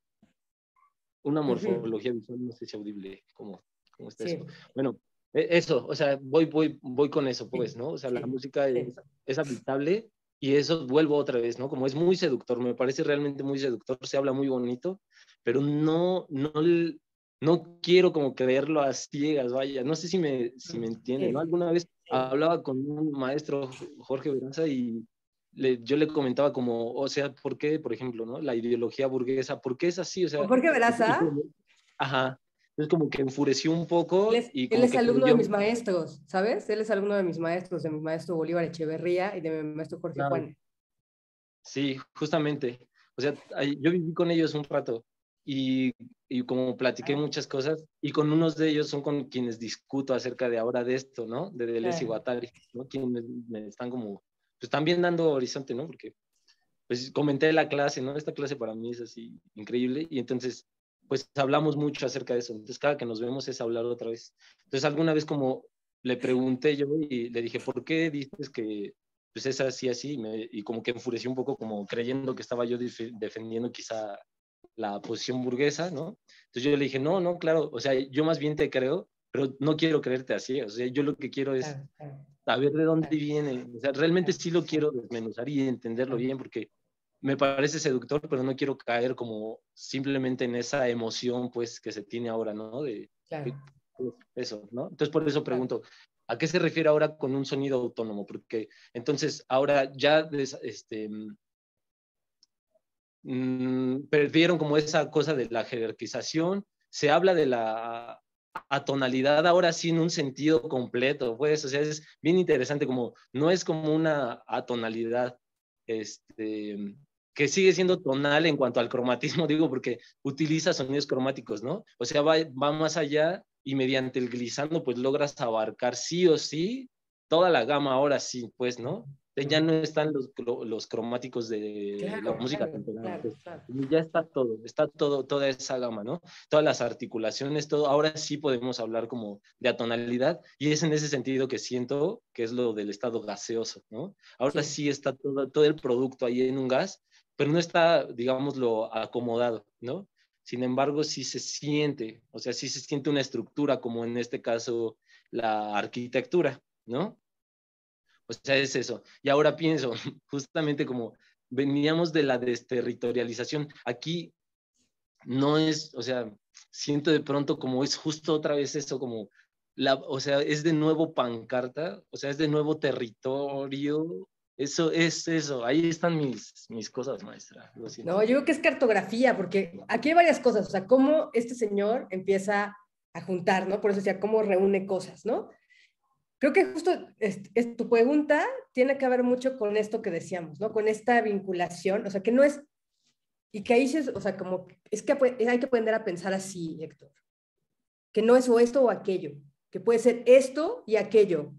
Una Ujú. morfología visual, no sé si audible, ¿cómo, cómo está eso? Sí, Bueno, e- eso, o sea, voy, voy, voy con eso, pues, sí, ¿no? O sea, la sí, música es, sí. es habitable y eso vuelvo otra vez, ¿no? Como es muy seductor, me parece realmente muy seductor, se habla muy bonito, pero no, no, no quiero como creerlo a ciegas, vaya, no sé si me, si me entienden, ¿no? Sí, Alguna vez sí. hablaba con un maestro, Jorge Beranza, y le, yo le comentaba como, o sea, ¿por qué, por ejemplo, ¿no? La ideología burguesa, ¿por qué es así? O ¿O sea, por qué y, y Veraza? como, ajá, es como que enfureció un Él poco es, y él como es que alumno de creyó, mis maestros, ¿sabes? Él es alumno de mis maestros, de mi maestro Bolívar Echeverría y de mi maestro Jorge claro, Juan. sí, justamente, o sea, ahí- yo viví con ellos un rato y, y como platiqué Ah, muchas cosas y con unos de ellos son con quienes discuto acerca de ahora de esto, ¿no? De Deleuze y ah, Guattari, ¿no? Quienes me están como, pues también dando horizonte, ¿no? Porque pues comenté la clase, ¿no? Esta clase para mí es así increíble y entonces pues hablamos mucho acerca de eso. Entonces cada que nos vemos es hablar otra vez. Entonces alguna vez como le pregunté yo y le dije, ¿por qué dices que pues es así, así? Y, me, y como que enfureció un poco como creyendo que estaba yo def defendiendo quizá la posición burguesa, ¿no? Entonces yo le dije, no, no, claro, o sea, yo más bien te creo, pero no quiero creerte así, o sea, yo lo que quiero es claro, claro, saber de dónde claro, viene, o sea, realmente claro, sí lo quiero desmenuzar y entenderlo claro, bien, porque me parece seductor, pero no quiero caer como simplemente en esa emoción, pues, que se tiene ahora, ¿no? De, de claro, eso, ¿no? Entonces, por eso claro. pregunto, ¿a qué se refiere ahora con un sonido autónomo? Porque entonces ahora ya este, mmm, perdieron como esa cosa de la jerarquización, se habla de la atonalidad ahora sí en un sentido completo, pues, o sea, es bien interesante, como no es como una atonalidad, este, que sigue siendo tonal en cuanto al cromatismo, digo, porque utiliza sonidos cromáticos, ¿no? O sea, va, va más allá y mediante el glissando, pues logras abarcar sí o sí toda la gama, ahora sí, pues, ¿no? Ya no están los, los cromáticos de la Claro, música claro, temprana, claro, pues, claro. ya está todo, está todo, toda esa gama, ¿no? Todas las articulaciones, todo, ahora sí podemos hablar como de atonalidad y es en ese sentido que siento que es lo del estado gaseoso, ¿no? Ahora Sí, sí está todo, todo el producto ahí en un gas, pero no está, digámoslo, acomodado, ¿no? Sin embargo, sí se siente, o sea, sí se siente una estructura, como en este caso la arquitectura, ¿no? O sea, es eso. Y ahora pienso, justamente como veníamos de la desterritorialización, aquí no es, o sea, siento de pronto como es justo otra vez eso, como, la, o sea, es de nuevo pancarta, o sea, es de nuevo territorio, eso es eso, ahí están mis, mis cosas, maestra, lo siento. no, yo creo que es cartografía, porque aquí hay varias cosas, o sea, cómo este señor empieza a juntar, ¿no? Por eso decía, cómo reúne cosas, ¿no? Creo que justo es, es, tu pregunta tiene que ver mucho con esto que decíamos, ¿no? Con esta vinculación, o sea, que no es, y que ahí sí es, o sea, como, es que hay que aprender a pensar así, Héctor, que no es o esto o aquello, que puede ser esto y aquello.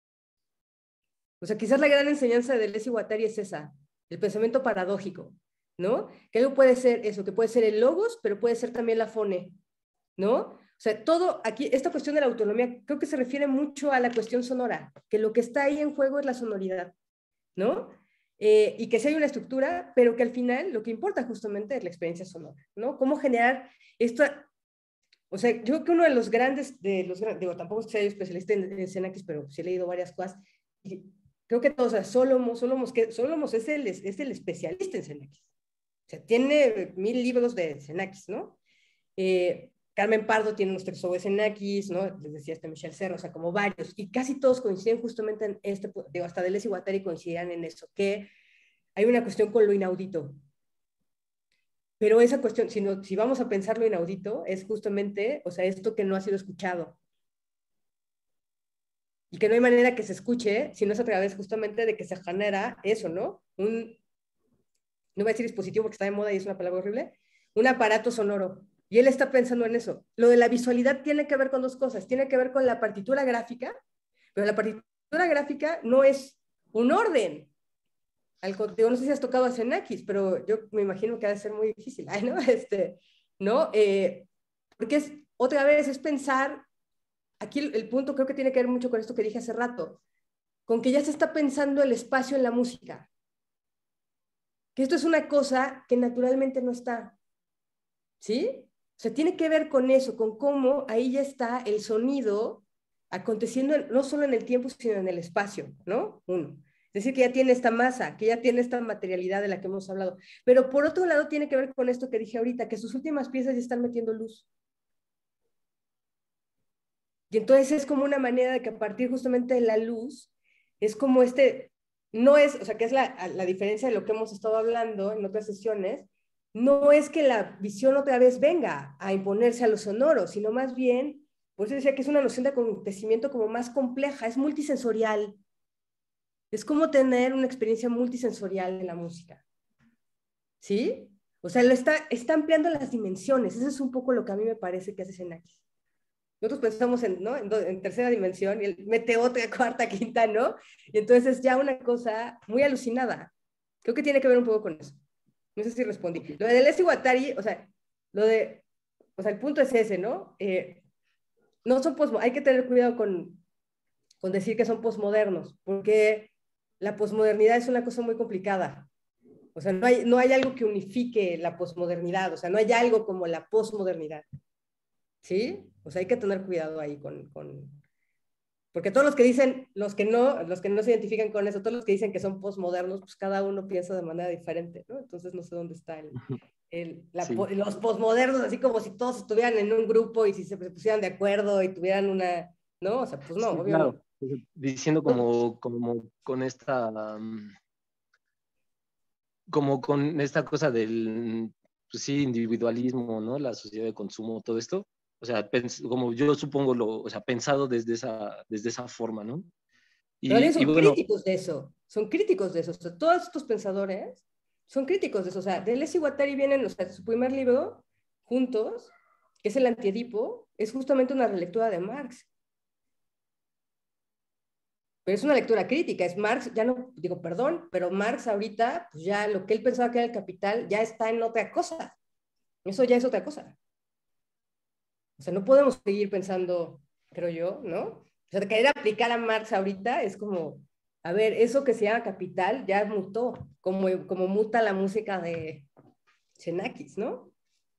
O sea, quizás la gran enseñanza de Deleuze y Guattari es esa, el pensamiento paradójico, ¿no? Que algo puede ser eso, que puede ser el logos, pero puede ser también la fone, ¿no? O sea, todo aquí, esta cuestión de la autonomía, creo que se refiere mucho a la cuestión sonora, que lo que está ahí en juego es la sonoridad, ¿no? Eh, y que sí hay una estructura, pero que al final lo que importa justamente es la experiencia sonora, ¿no? Cómo generar esto, O sea, yo creo que uno de los grandes, de los, digo, tampoco soy especialista en, en Xenakis, pero sí he leído varias cosas, y creo que todos, o sea, Solomos, Solomos, que Solomos es el, es el especialista en Xenakis. O sea, tiene mil libros de Xenakis, ¿no? Eh, Carmen Pardo tiene unos textos sobre Xenakis, ¿no? Les decía este Michel Serra, o sea, como varios, y casi todos coinciden justamente en este, digo, hasta Deleuze y Guattari coincidían en eso, que hay una cuestión con lo inaudito. Pero esa cuestión, si, no, si vamos a pensar lo inaudito, es justamente, o sea, esto que no ha sido escuchado. Y que no hay manera que se escuche, si no es a través justamente de que se genera eso, ¿no? Un, no voy a decir dispositivo porque está de moda y es una palabra horrible, un aparato sonoro. Y él está pensando en eso. Lo de la visualidad tiene que ver con dos cosas. Tiene que ver con la partitura gráfica, pero la partitura gráfica no es un orden. Al, digo, no sé si has tocado a Xenakis, pero yo me imagino que ha de ser muy difícil, ¿no? Este, ¿no? Eh, porque es, otra vez, es pensar, aquí el, el punto creo que tiene que ver mucho con esto que dije hace rato, con que ya se está pensando el espacio en la música. Que esto es una cosa que naturalmente no está, ¿sí? O sea, tiene que ver con eso, con cómo ahí ya está el sonido aconteciendo no solo en el tiempo, sino en el espacio, ¿no? Uno. Es decir, que ya tiene esta masa, que ya tiene esta materialidad de la que hemos hablado. Pero por otro lado tiene que ver con esto que dije ahorita, que sus últimas piezas ya están metiendo luz. Y entonces es como una manera de que a partir justamente de la luz, es como este, no es, o sea, que es la, la diferencia de lo que hemos estado hablando en otras sesiones, no es que la visión otra vez venga a imponerse a lo sonoro, sino más bien, por eso decía que es una noción de acontecimiento como más compleja, es multisensorial. Es como tener una experiencia multisensorial en la música. ¿Sí? O sea, lo está, está ampliando las dimensiones. Eso es un poco lo que a mí me parece que hace Xenakis. Nosotros pensamos en, ¿no? en, en tercera dimensión y él mete otra, cuarta, quinta, ¿no? Y entonces es ya una cosa muy alucinada. Creo que tiene que ver un poco con eso. No sé si respondí. Lo de Deleuze y Guattari, o sea, lo de, o sea, el punto es ese, ¿no? Eh, no son posmo, hay que tener cuidado con, con decir que son posmodernos, porque la posmodernidad es una cosa muy complicada. O sea, no hay, no hay algo que unifique la posmodernidad, o sea, no hay algo como la posmodernidad. ¿Sí? O sea, hay que tener cuidado ahí con, con... Porque todos los que dicen, los que no, los que no se identifican con eso, todos los que dicen que son posmodernos, pues cada uno piensa de manera diferente, ¿no? Entonces no sé dónde está el, el, la, sí. Los posmodernos, así como si todos estuvieran en un grupo y si se pusieran de acuerdo y tuvieran una, ¿no? O sea, pues no, sí, obvio claro. no. Diciendo como, como con esta, um, como con esta cosa del, pues sí, individualismo, ¿no? La sociedad de consumo, todo esto. O sea, como yo supongo, lo, o sea, pensado desde esa, desde esa forma, ¿no? Y, Pero son y bueno, críticos de eso, son críticos de eso. O sea, todos estos pensadores son críticos de eso. O sea, Deleuze y Guattari vienen, o sea, su primer libro, juntos, que es el Antiedipo, es justamente una relectura de Marx. Pero es una lectura crítica, es Marx, ya no, digo, perdón, pero Marx ahorita, pues ya lo que él pensaba que era el capital, ya está en otra cosa. Eso ya es otra cosa. O sea, no podemos seguir pensando, creo yo, ¿no? O sea, de querer aplicar a Marx ahorita es como, a ver, eso que se llama capital ya mutó, como, como muta la música de Xenakis, ¿no?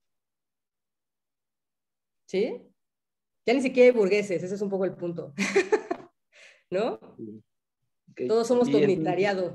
¿Sí? Ya ni siquiera hay burgueses, ese es un poco el punto. ¿No? Okay. Todos somos comunitariado.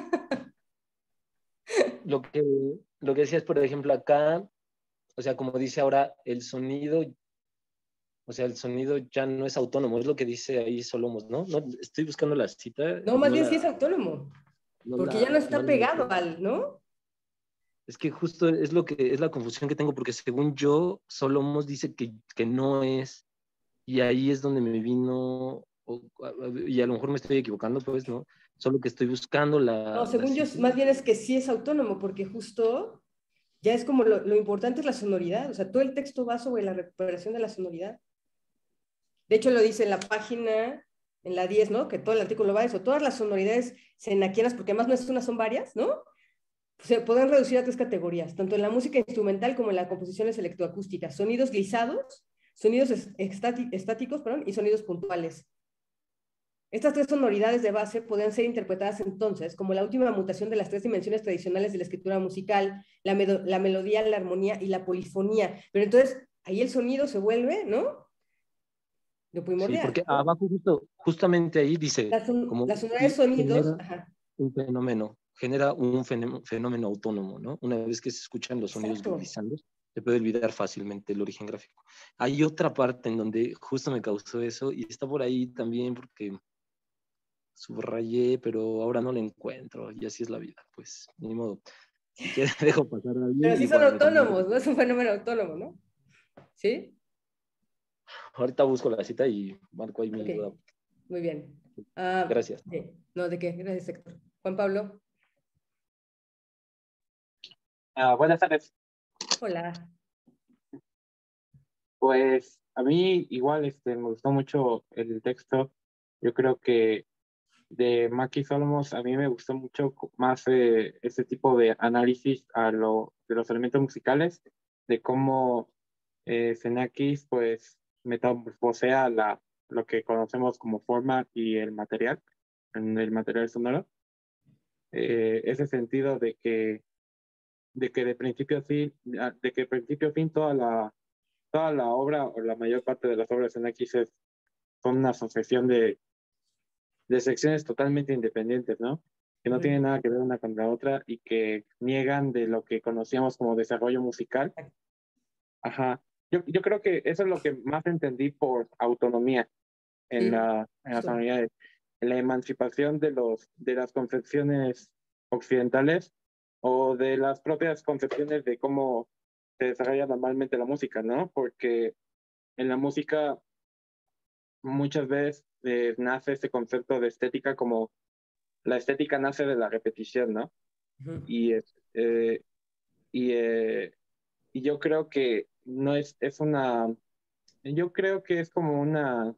Lo que, lo que decías, por ejemplo, acá, o sea, como dice ahora, el sonido, o sea, el sonido ya no es autónomo, es lo que dice ahí Solomos, ¿no? no estoy buscando la cita. No, más no bien la, sí es autónomo, no porque la, ya no está no pegado la, al, ¿no? Es que justo es lo que es la confusión que tengo, porque según yo, Solomos dice que, que no es, y ahí es donde me vino, o, y a lo mejor me estoy equivocando, pues, ¿no? Solo que estoy buscando la... No, según la yo, cita. Más bien es que sí es autónomo, porque justo ya es como lo, lo importante es la sonoridad, o sea, todo el texto va sobre la recuperación de la sonoridad. De hecho, lo dice en la página, en la diez, ¿no? Que todo el artículo va a eso, todas las sonoridades xenakianas, porque además no es una, son varias, ¿no? Se pueden reducir a tres categorías, tanto en la música instrumental como en las composiciones electroacústicas, sonidos glisados, sonidos estáticos, perdón, y sonidos puntuales. Estas tres sonoridades de base podían ser interpretadas entonces como la última mutación de las tres dimensiones tradicionales de la escritura musical, la, la melodía, la armonía y la polifonía. Pero entonces, ahí el sonido se vuelve, ¿no? Lo Sí, primordial, porque ¿no? abajo justo, justamente ahí dice, Las, son- como las sonoridades y sonidos, genera ajá, un fenómeno, genera un fenómeno, fenómeno autónomo, ¿no? Una vez que se escuchan los sonidos exacto. glissando, se puede olvidar fácilmente el origen gráfico. Hay otra parte en donde justo me causó eso y está por ahí también porque subrayé, pero ahora no lo encuentro y así es la vida, pues ni modo. Si quieres dejo pasar a Pero alguien y sí son bueno, me continúo. autónomos, ¿no? Es un fenómeno autónomo, ¿no? ¿Sí? Ahorita busco la cita y marco ahí Ok, mi duda. muy bien. Ah, Gracias. sí. No, ¿de qué? Gracias, Héctor. Juan Pablo. Ah, buenas tardes. Hola. Pues a mí igual este, me gustó mucho el texto. Yo creo que de Maki Solomos a mí me gustó mucho más eh, este tipo de análisis a lo, de los elementos musicales, de cómo eh, Xenakis pues metamorfosea la, lo que conocemos como forma y el material, en el material sonoro. Eh, ese sentido de que, de que de principio a fin, de que de principio a fin toda la toda la obra o la mayor parte de las obras en X es, son una asociación de, de secciones totalmente independientes, ¿no? Que no tienen nada que ver una con la otra y que niegan de lo que conocíamos como desarrollo musical. Ajá. Yo, yo creo que eso es lo que más entendí por autonomía en, Sí, la, en las justo. unidades, en la emancipación de, los, de las concepciones occidentales o de las propias concepciones de cómo se desarrolla normalmente la música, ¿no? Porque en la música muchas veces eh, nace este concepto de estética como la estética nace de la repetición, ¿no? Ujú. Y, eh, y, eh, y yo creo que no es, es una, yo creo que es como una,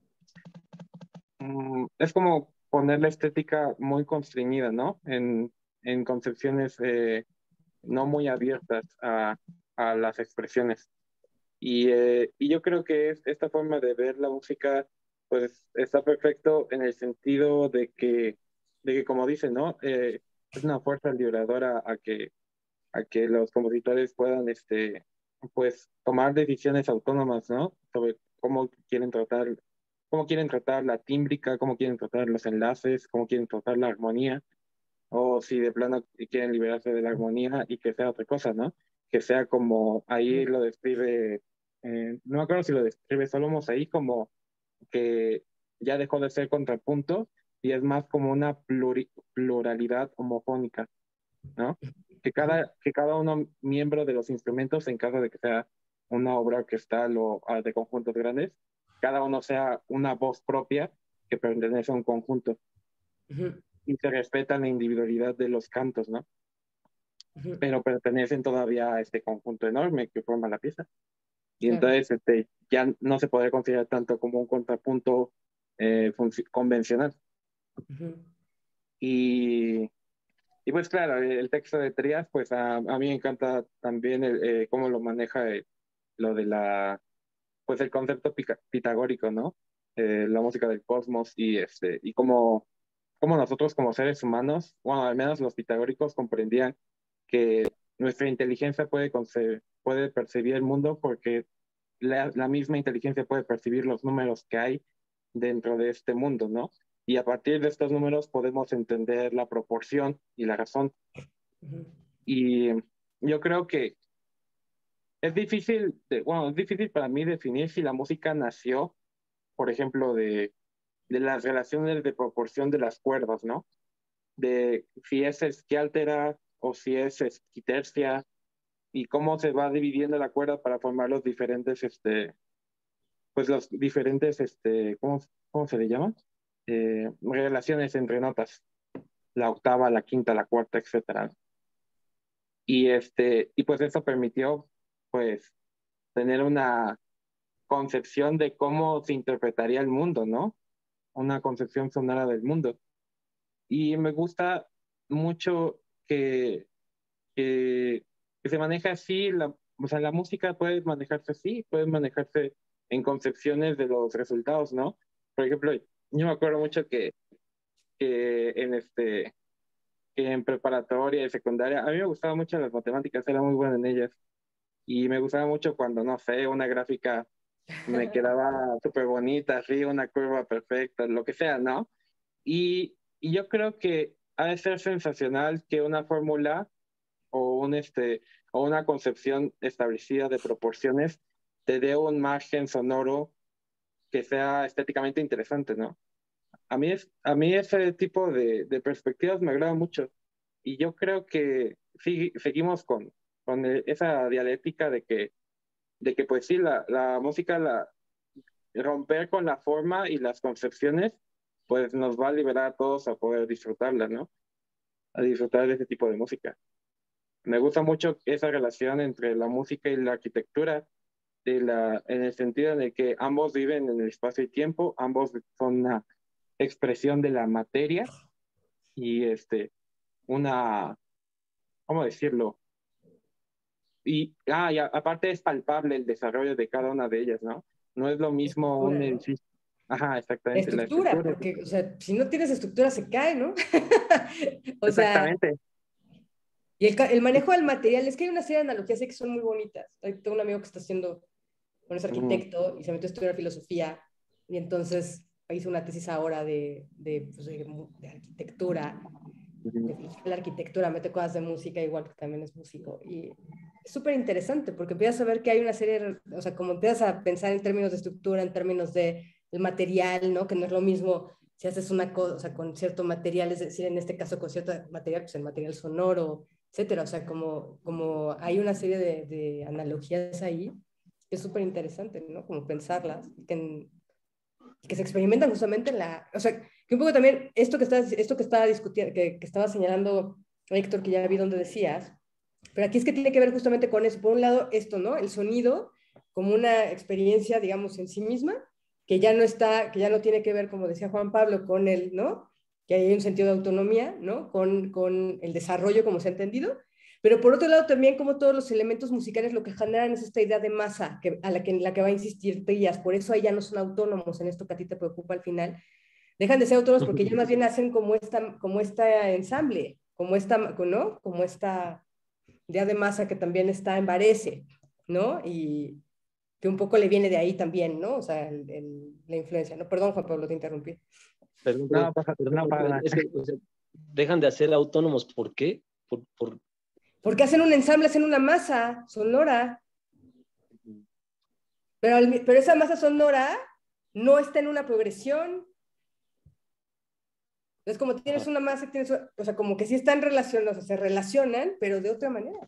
mm, es como poner la estética muy constreñida, ¿no? En, en concepciones eh, no muy abiertas a, a las expresiones. Y, eh, y yo creo que es, esta forma de ver la música, pues está perfecto en el sentido de que, de que como dice, ¿no? Eh, es una fuerza liberadora a que, a que los compositores puedan, este, pues, tomar decisiones autónomas, ¿no? Sobre cómo quieren tratar, cómo quieren tratar la tímbrica, cómo quieren tratar los enlaces, cómo quieren tratar la armonía, o si de plano quieren liberarse de la armonía y que sea otra cosa, ¿no? Que sea como ahí lo describe, eh, no me acuerdo si lo describe Solomos ahí como que ya dejó de ser contrapunto y es más como una pluri- pluralidad homofónica, ¿no? Que cada, que cada uno miembro de los instrumentos, en caso de que sea una obra orquestal o ah, de conjuntos grandes, cada uno sea una voz propia que pertenece a un conjunto Ujú. y se respeta la individualidad de los cantos, ¿no? Ujú. Pero pertenecen todavía a este conjunto enorme que forma la pieza. Y Claro. entonces este, ya no se podría considerar tanto como un contrapunto eh, convencional. Ujú. Y, y pues claro, el texto de Trías, pues a, a mí me encanta también el, eh, cómo lo maneja eh, lo de la, pues el concepto pica- pitagórico, ¿no? Eh, la música del cosmos y, este, y cómo, cómo nosotros como seres humanos, bueno, al menos los pitagóricos comprendían que nuestra inteligencia puede, conce- puede percibir el mundo porque la, la misma inteligencia puede percibir los números que hay dentro de este mundo, ¿no? Y a partir de estos números podemos entender la proporción y la razón. Ujú. Y yo creo que es difícil, de- bueno, es difícil para mí definir si la música nació, por ejemplo, de, de las relaciones de proporción de las cuerdas, ¿no? De si es esquialtera o si es esquitercia y cómo se va dividiendo la cuerda para formar los diferentes, este, pues los diferentes, este, ¿cómo, cómo se le llama? Eh, relaciones entre notas, la octava, la quinta, la cuarta, etcétera. Y este, y pues eso permitió, pues, tener una concepción de cómo se interpretaría el mundo, ¿no? Una concepción sonora del mundo. Y me gusta mucho que, que, que se maneja así, la, o sea, la música puede manejarse así, puede manejarse en concepciones de los resultados, ¿no? Por ejemplo, yo me acuerdo mucho que, que en este que en preparatoria y secundaria, a mí me gustaban mucho las matemáticas, era muy buena en ellas. Y me gustaba mucho cuando, no sé, una gráfica me quedaba súper bonita, así, una curva perfecta, lo que sea, ¿no? Y, y yo creo que ha de ser sensacional que una fórmula o, un, este, o una concepción establecida de proporciones te dé un margen sonoro que sea estéticamente interesante, ¿no? A mí, es, a mí ese tipo de, de perspectivas me agrada mucho. Y yo creo que sí, seguimos con, con esa dialéctica de que, de que pues sí, la, la música, la, romper con la forma y las concepciones, pues nos va a liberar a todos a poder disfrutarla, ¿no? A disfrutar de ese tipo de música. Me gusta mucho esa relación entre la música y la arquitectura, de la, en el sentido de que ambos viven en el espacio y tiempo, ambos son una expresión de la materia y este, una, ¿cómo decirlo? Y, ah, y a- aparte es palpable el desarrollo de cada una de ellas, ¿no? No es lo mismo un Estructura, ¿no? edificio. Ajá, La exactamente, la estructura, estructura. porque, o sea, si no tienes estructura se cae, ¿no? O sea, Exactamente. y el, ca- el manejo del material, es que hay una serie de analogías ahí que son muy bonitas. Hay- Tengo un amigo que está haciendo, bueno, es Ujú, arquitecto y se metió a estudiar filosofía y entonces hizo una tesis ahora de, de, pues, de, de arquitectura, ujú. de filosofía de la arquitectura, mete cosas de música, igual que también es músico. Y es súper interesante porque empiezas a ver que hay una serie, de- o sea, como empiezas a pensar en términos de estructura, en términos de el material, ¿no? Que no es lo mismo si haces una cosa, o sea, con cierto material, es decir, en este caso con cierto material, pues el material sonoro, etcétera. O sea, como, como hay una serie de, de analogías ahí que es súper interesante, ¿no? Como pensarlas, que, en, que se experimentan justamente en la, o sea, que un poco también esto que estaba, esto que estaba discutiendo, que, que estaba señalando Héctor, que ya vi donde decías, pero aquí es que tiene que ver justamente con eso. Por un lado, esto, ¿no? El sonido como una experiencia, digamos, en sí misma, que ya no está, que ya no tiene que ver, como decía Juan Pablo, con el, ¿no? Que hay un sentido de autonomía, ¿no? Con, con el desarrollo, como se ha entendido. Pero por otro lado, también como todos los elementos musicales lo que generan es esta idea de masa que, a la que, la que va a insistir Trías. Por eso ahí ya no son autónomos en esto que a ti te preocupa al final. Dejan de ser autónomos porque ya más bien hacen como esta, como esta ensamble, como esta, ¿no? Como esta idea de masa que también está en Varese, ¿no? Y que un poco le viene de ahí también, ¿no? O sea, el, el, la influencia, ¿no? Perdón, Juan Pablo, te interrumpí. Perdón, No, perdón, pasa, perdón, no para perdón, nada. es que, o sea, dejan de ser autónomos, ¿por qué? Por, por... Porque hacen un ensamble, hacen una masa sonora, pero, el, pero esa masa sonora no está en una progresión. Es como tienes Ajá, una masa, tienes, o sea, como que sí están relacionados, o sea, se relacionan, pero de otra manera.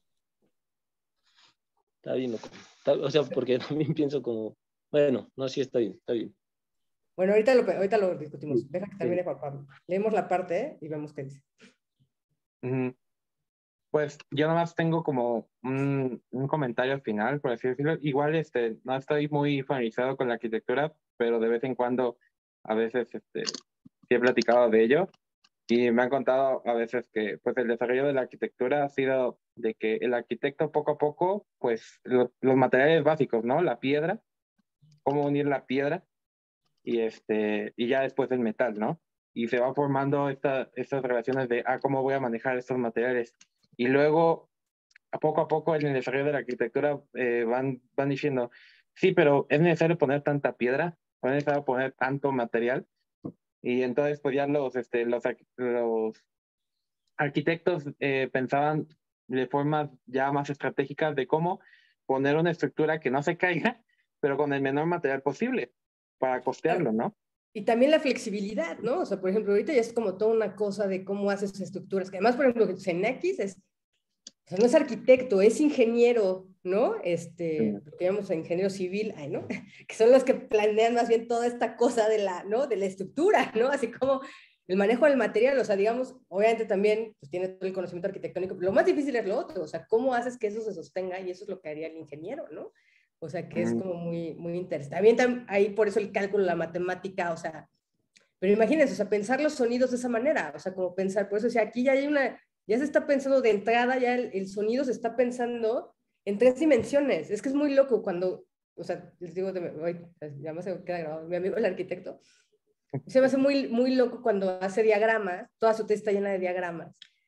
está bien, loco. Está- o sea, porque también pienso como, bueno, no, sí, está bien, está bien. Bueno, ahorita lo, ahorita lo discutimos. Sí, Deja que sí. termine Juan Pablo. Leemos la parte ¿eh? Y vemos qué dice. Ujú. Pues yo nomás tengo como un, un comentario final, por así decirlo. Igual este, no estoy muy familiarizado con la arquitectura, pero de vez en cuando, a veces, este, sí he platicado de ello. Y me han contado a veces que pues, el desarrollo de la arquitectura ha sido de que el arquitecto poco a poco, pues lo- los materiales básicos, ¿no? La piedra, cómo unir la piedra y, este, y ya después el metal, ¿no? Y se va formando esta, estas relaciones de, ah, ¿cómo voy a manejar estos materiales? Y luego, a poco a poco, en el desarrollo de la arquitectura eh, van, van diciendo, sí, pero es necesario poner tanta piedra, es necesario poner tanto material. Y entonces, pues ya los, este, los, los arquitectos eh, pensaban de formas ya más estratégicas de cómo poner una estructura que no se caiga, pero con el menor material posible para costearlo, ¿no? Y también la flexibilidad, ¿no? O sea, por ejemplo, ahorita ya es como toda una cosa de cómo haces estructuras, que además, por ejemplo, Xenakis es, o sea, no es arquitecto, es ingeniero, ¿no? Este, lo que llamamos ingeniero civil, ay, ¿no? Que son los que planean más bien toda esta cosa de la, ¿no? De la estructura, ¿no? Así como el manejo del material, o sea, digamos, obviamente también pues, tiene todo el conocimiento arquitectónico, pero lo más difícil es lo otro, o sea, cómo haces que eso se sostenga y eso es lo que haría el ingeniero, ¿no? O sea, que es Mm, como muy, muy interesante. También tam, ahí por eso el cálculo, la matemática, o sea, pero imagínense, o sea, pensar los sonidos de esa manera, o sea, como pensar, por eso, o sea, aquí ya hay una, ya se está pensando de entrada, ya el, el sonido se está pensando en tres dimensiones. Es que es muy loco cuando, o sea, les digo, de, hoy, ya me se queda grabado, mi amigo el arquitecto, se me hace muy, muy loco cuando hace diagramas, toda su tesis está llena de diagramas,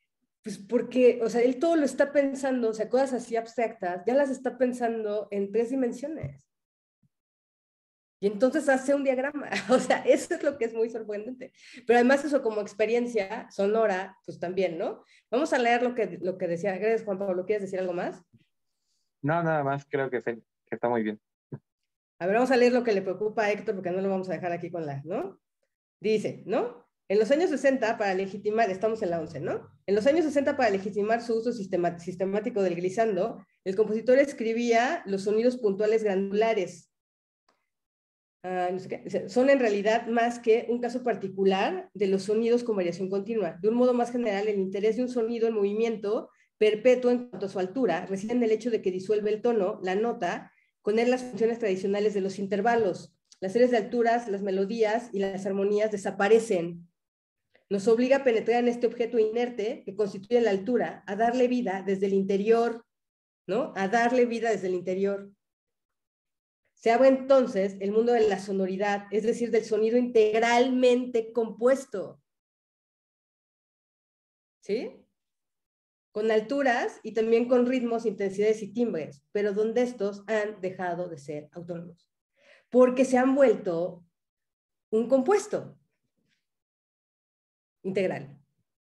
Pues porque, o sea, él todo lo está pensando, o sea, cosas así abstractas, ya las está pensando en tres dimensiones. Y entonces hace un diagrama, o sea, eso es lo que es muy sorprendente. Pero además eso como experiencia sonora, pues también, ¿no? Vamos a leer lo que, lo que decía. Gracias, Juan Pablo. ¿Quieres decir algo más? No, nada más, creo que, se- que está muy bien. A ver, vamos a leer lo que le preocupa a Héctor, porque no lo vamos a dejar aquí con la, ¿no? Dice, ¿no? En los años sesenta, para legitimar, estamos en la once, ¿no? En los años sesenta, para legitimar su uso sistema, sistemático del glissando, el compositor escribía los sonidos puntuales granulares. Uh, no sé qué, son en realidad más que un caso particular de los sonidos con variación continua. De un modo más general, el interés de un sonido en movimiento perpetuo en cuanto a su altura reside en el hecho de que disuelve el tono, la nota, con él las funciones tradicionales de los intervalos. Las series de alturas, las melodías y las armonías desaparecen. Nos obliga a penetrar en este objeto inerte que constituye la altura, a darle vida desde el interior, ¿no? A darle vida desde el interior. Se abre entonces el mundo de la sonoridad, es decir, del sonido integralmente compuesto. ¿Sí? Con alturas y también con ritmos, intensidades y timbres, pero donde estos han dejado de ser autónomos. Porque se han vuelto un compuesto integral.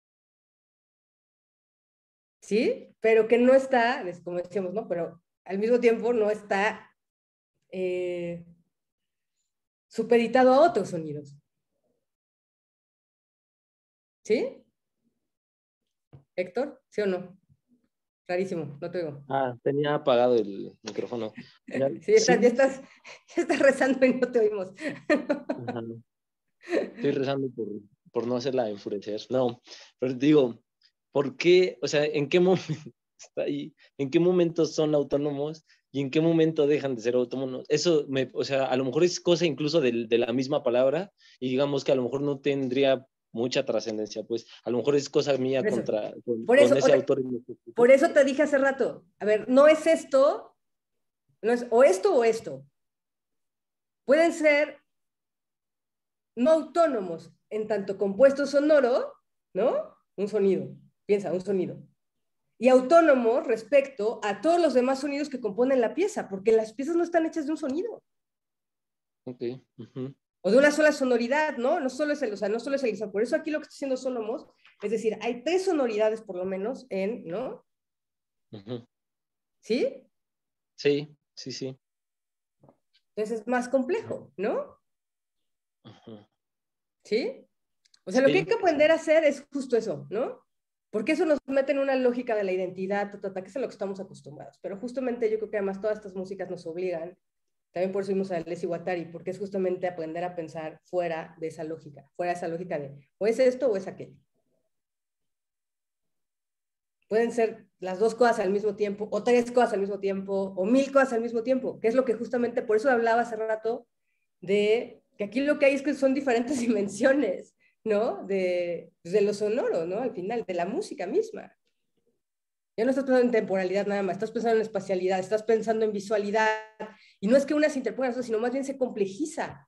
¿Sí? Pero que no está, como decíamos, ¿no? Pero al mismo tiempo no está eh, supeditado a otros sonidos. ¿Sí? Héctor, ¿sí o no? Rarísimo, no te oigo. Ah, tenía apagado el micrófono. Ya, sí, estás, sí. Ya, estás, ya estás rezando y no te oímos. Ajá. Estoy rezando por, por no hacerla enfurecer. No, pero digo, ¿por qué? O sea, ¿en qué momento está ahí? ¿En qué momento son autónomos y en qué momento dejan de ser autónomos? Eso, me, o sea, a lo mejor es cosa incluso de, de la misma palabra y digamos que a lo mejor no tendría mucha trascendencia, pues a lo mejor es cosa mía por contra con, por con eso, ese te, autor. Por eso te dije hace rato, a ver, no es esto, no es o esto o esto. Pueden ser no autónomos en tanto compuesto sonoro, ¿no? Un sonido, piensa, un sonido. Y autónomos respecto a todos los demás sonidos que componen la pieza, porque las piezas no están hechas de un sonido. Ok. Uh-huh. O de una sola sonoridad, ¿no? No solo es el, o sea, no solo es el, por eso aquí lo que está haciendo Solomos, es decir, hay tres sonoridades por lo menos en, ¿no? Uh-huh. ¿Sí? Sí, sí, sí. Entonces es más complejo, ¿no? Uh-huh. ¿Sí? O sea, sí. Lo que hay que aprender a hacer es justo eso, ¿no? Porque eso nos mete en una lógica de la identidad, tata, que es a lo que estamos acostumbrados. Pero justamente yo creo que además todas estas músicas nos obligan, también por eso vimos a Leslie Guattari, porque es justamente aprender a pensar fuera de esa lógica, fuera de esa lógica de o es esto o es aquello. Pueden ser las dos cosas al mismo tiempo, o tres cosas al mismo tiempo, o mil cosas al mismo tiempo, que es lo que justamente, por eso hablaba hace rato de que aquí lo que hay es que son diferentes dimensiones, ¿no? De, de lo sonoro, ¿no? Al final, de la música misma. Ya no estás pensando en temporalidad nada más, estás pensando en espacialidad, estás pensando en visualidad, y no es que una se interponga a otra, sino más bien se complejiza.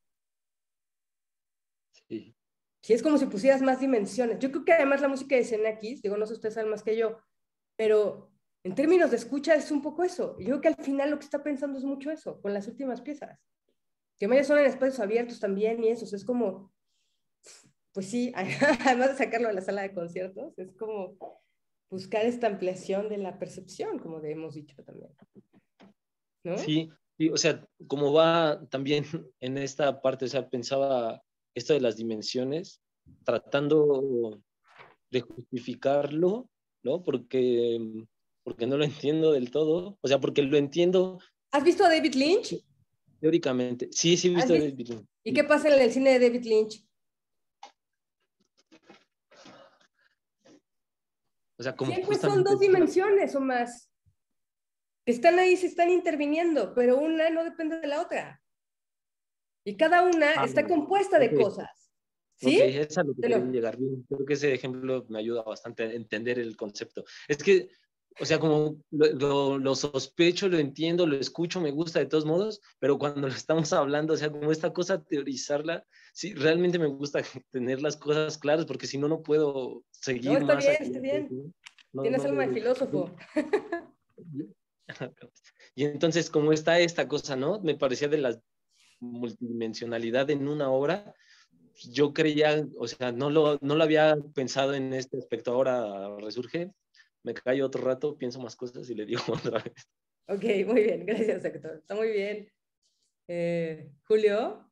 Sí. Sí, es como si pusieras más dimensiones. Yo creo que además la música de Xenakis, digo, no sé ustedes saben más que yo, pero en términos de escucha es un poco eso. Yo creo que al final lo que está pensando es mucho eso, con las últimas piezas. Que vaya son en espacios abiertos también y eso, o sea, es como, pues sí, además de sacarlo a la sala de conciertos, es como buscar esta ampliación de la percepción, como hemos dicho también. ¿No? Sí, sí, o sea, como va también en esta parte, o sea, pensaba esto de las dimensiones, tratando de justificarlo, ¿no? Porque, porque no lo entiendo del todo, o sea, porque lo entiendo. ¿Has visto a David Lynch? Teóricamente, sí, sí he visto a David Lynch. ¿Y qué pasa en el cine de David Lynch? O sea, como siempre son dos dimensiones o más que están ahí, se están interviniendo, pero una no depende de la otra. Y cada una ah, está compuesta okay. de cosas. ¿Sí? Ok, es a lo que quería llegar. Creo que ese ejemplo me ayuda bastante a entender el concepto. Es que, o sea, como lo, lo, lo sospecho, lo entiendo, lo escucho, me gusta de todos modos, pero cuando lo estamos hablando, o sea, como esta cosa, teorizarla, sí, realmente me gusta tener las cosas claras, porque si no, no puedo seguir no, está más. bien, está bien. no, Tienes no alma de le- filósofo. Y entonces, como está esta cosa, ¿no? Me parecía de la multidimensionalidad en una obra, yo creía, o sea, no lo, no lo había pensado en este aspecto, ahora resurge, me callo otro rato, pienso más cosas y le digo otra vez. Ok, muy bien, gracias, Héctor. Está muy bien. Eh, Julio,